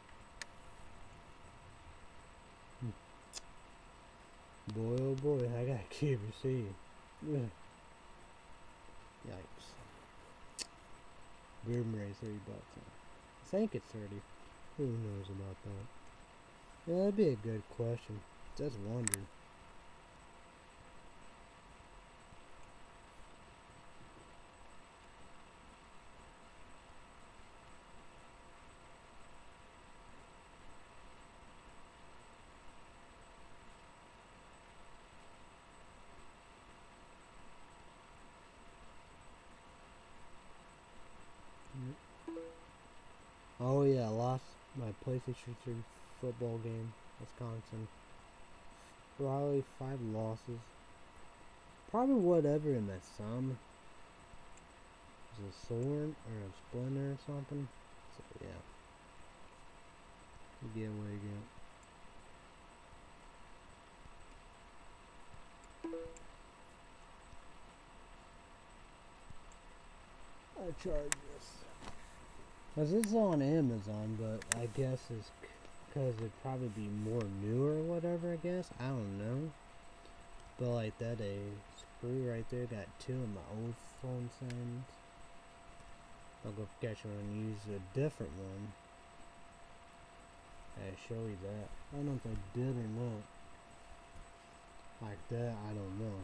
Boy, oh boy, I got QVC. Yeah. Yikes. Boomerang $30. I think it's 30. Who knows about that? Yeah, that'd be a good question. Just wondering. Oh yeah, I lost my PlayStation 3 football game, Wisconsin. Probably 5 losses. Probably whatever in the sum. Is a sword or a splinter or something. So yeah. You get what you get. I charge this. Cause it's on Amazon, but I guess it's because it'd probably be more new or whatever, I guess. I don't know. But like that a screw right there, got 2 of my old phone signs. I'll go catch one and use a different one. I show you that. I don't know if I did or not. Like that, I don't know.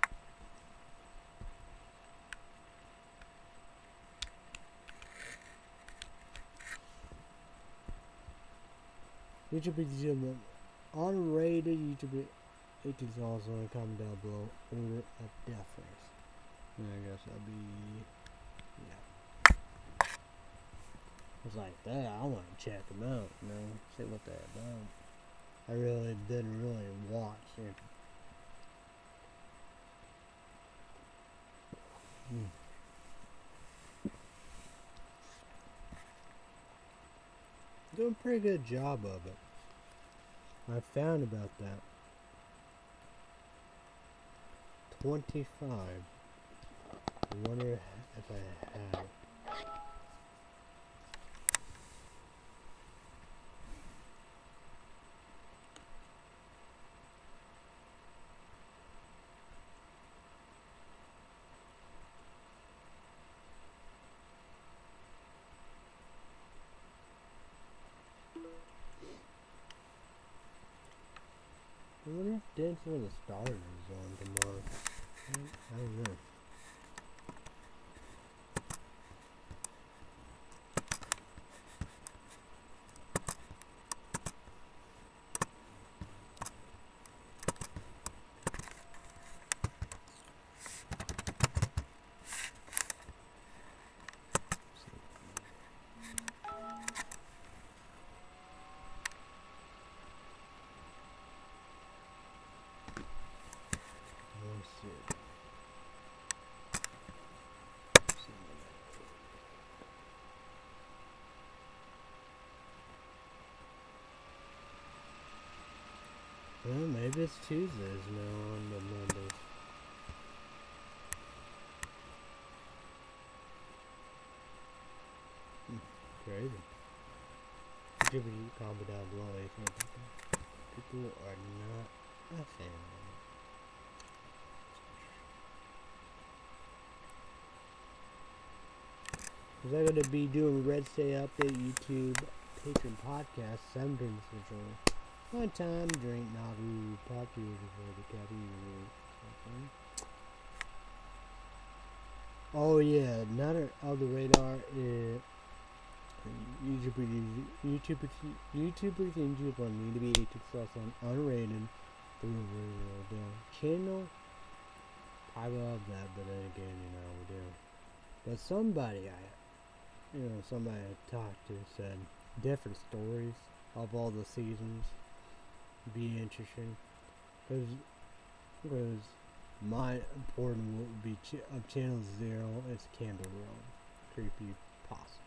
YouTube is unrated YouTube 18 also comment down below. Order a death race. I guess that'll be yeah. It's like that. I want to check them out, you know, see what they're about. I really didn't really watch it. Doing a pretty good job of it. I found about that. 25. I wonder if I had it. I wonder if Dance with the Stars is on tomorrow. I don't know. Let's see. Well, maybe it's Tuesdays now on the Mondays. Crazy. Could you comment down below if you think people are not a fan of it? Because I'm going to be doing Red State Update YouTube Patreon podcast 7 Central. One time, drink Naru, pop you before the cabbie. Oh yeah, another other radar is YouTubers in YouTube need to be 18 plus on unrated through radio channel. I love that, but then again, we do. But somebody somebody I talked to said different stories of all the seasons be interesting, because my important would be of channel 0 is Candle Realm, Creepy Pasta.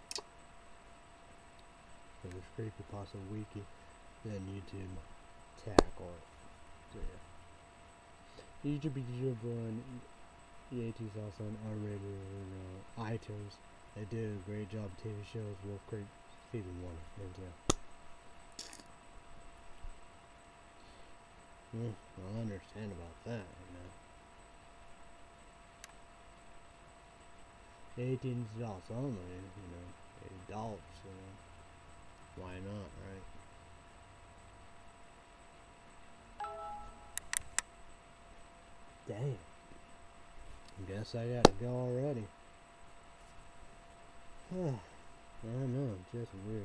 There's Creepy Pasta Wiki, then YouTube tackle it. So yeah. YouTube on EAT's also on unrated iTunes. They did a great job of TV shows. Wolf Creek season 1 and 2. I understand about that, 18 adults only, adults, why not, right? Damn. Guess I gotta go already. I don't know, just weird.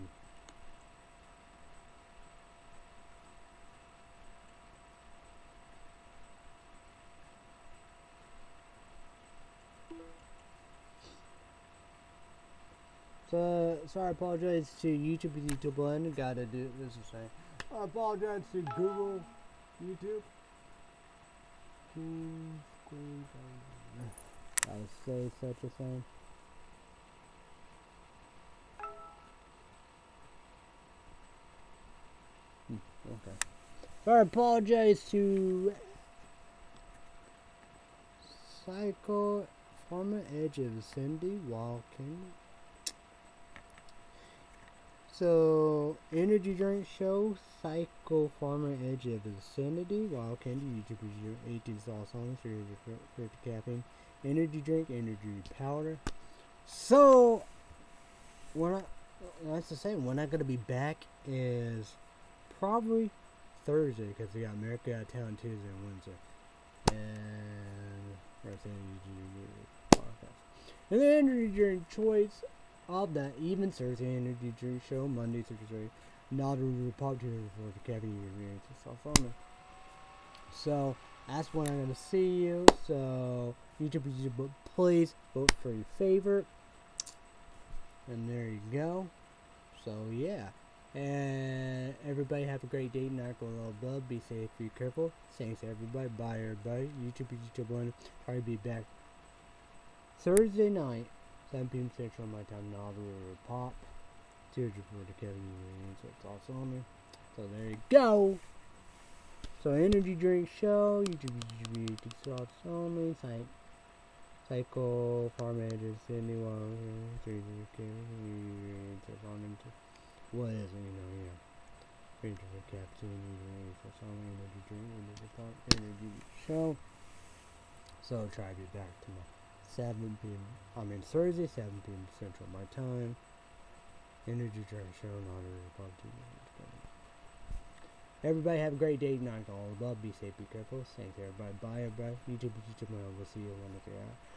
So, sorry, I apologize to YouTube Blend. Gotta do this to say. I apologize to Google, YouTube. I'll say such a thing. Okay. Sorry, I apologize to Psycho Former Edge of Cindy Walking. So, energy drink show, Psycho Farmer Edge of Vicinity, Wild Candy, YouTuber 18 sauce songs for caffeine, energy drink, energy powder. So, that's the same. When I'm going to be back is probably Thursday, because we got America Out of Town Tuesday and Wednesday. And, and the energy drink choice of that even Thursday energy drink show, Monday, Thursday, not a report for the cabbie experience and stuff. So that's when I'm gonna see you. So YouTube, please vote for your favorite. And there you go. So yeah. And everybody have a great day. Not going all above. Be safe. Be careful. Thanks everybody. Bye everybody. YouTube one. Probably be back Thursday night. 7 p.m. Central, my time, novel or pop. Tears for the Kevin so it's all summer. So there you go. So energy drink show, YouTube soft only, Psycho, Farm Edges, Sydney Wall, what is it, yeah. Ranger Captain, for some energy drink, energy show. So try to be back tomorrow. 7 p.m. Thursday, 7 p.m. Central my time. Energy drink show, not a report to everybody have a great day. Not all above. Be safe, be careful. Thanks everybody. Bye everybody. YouTube, we'll see you on the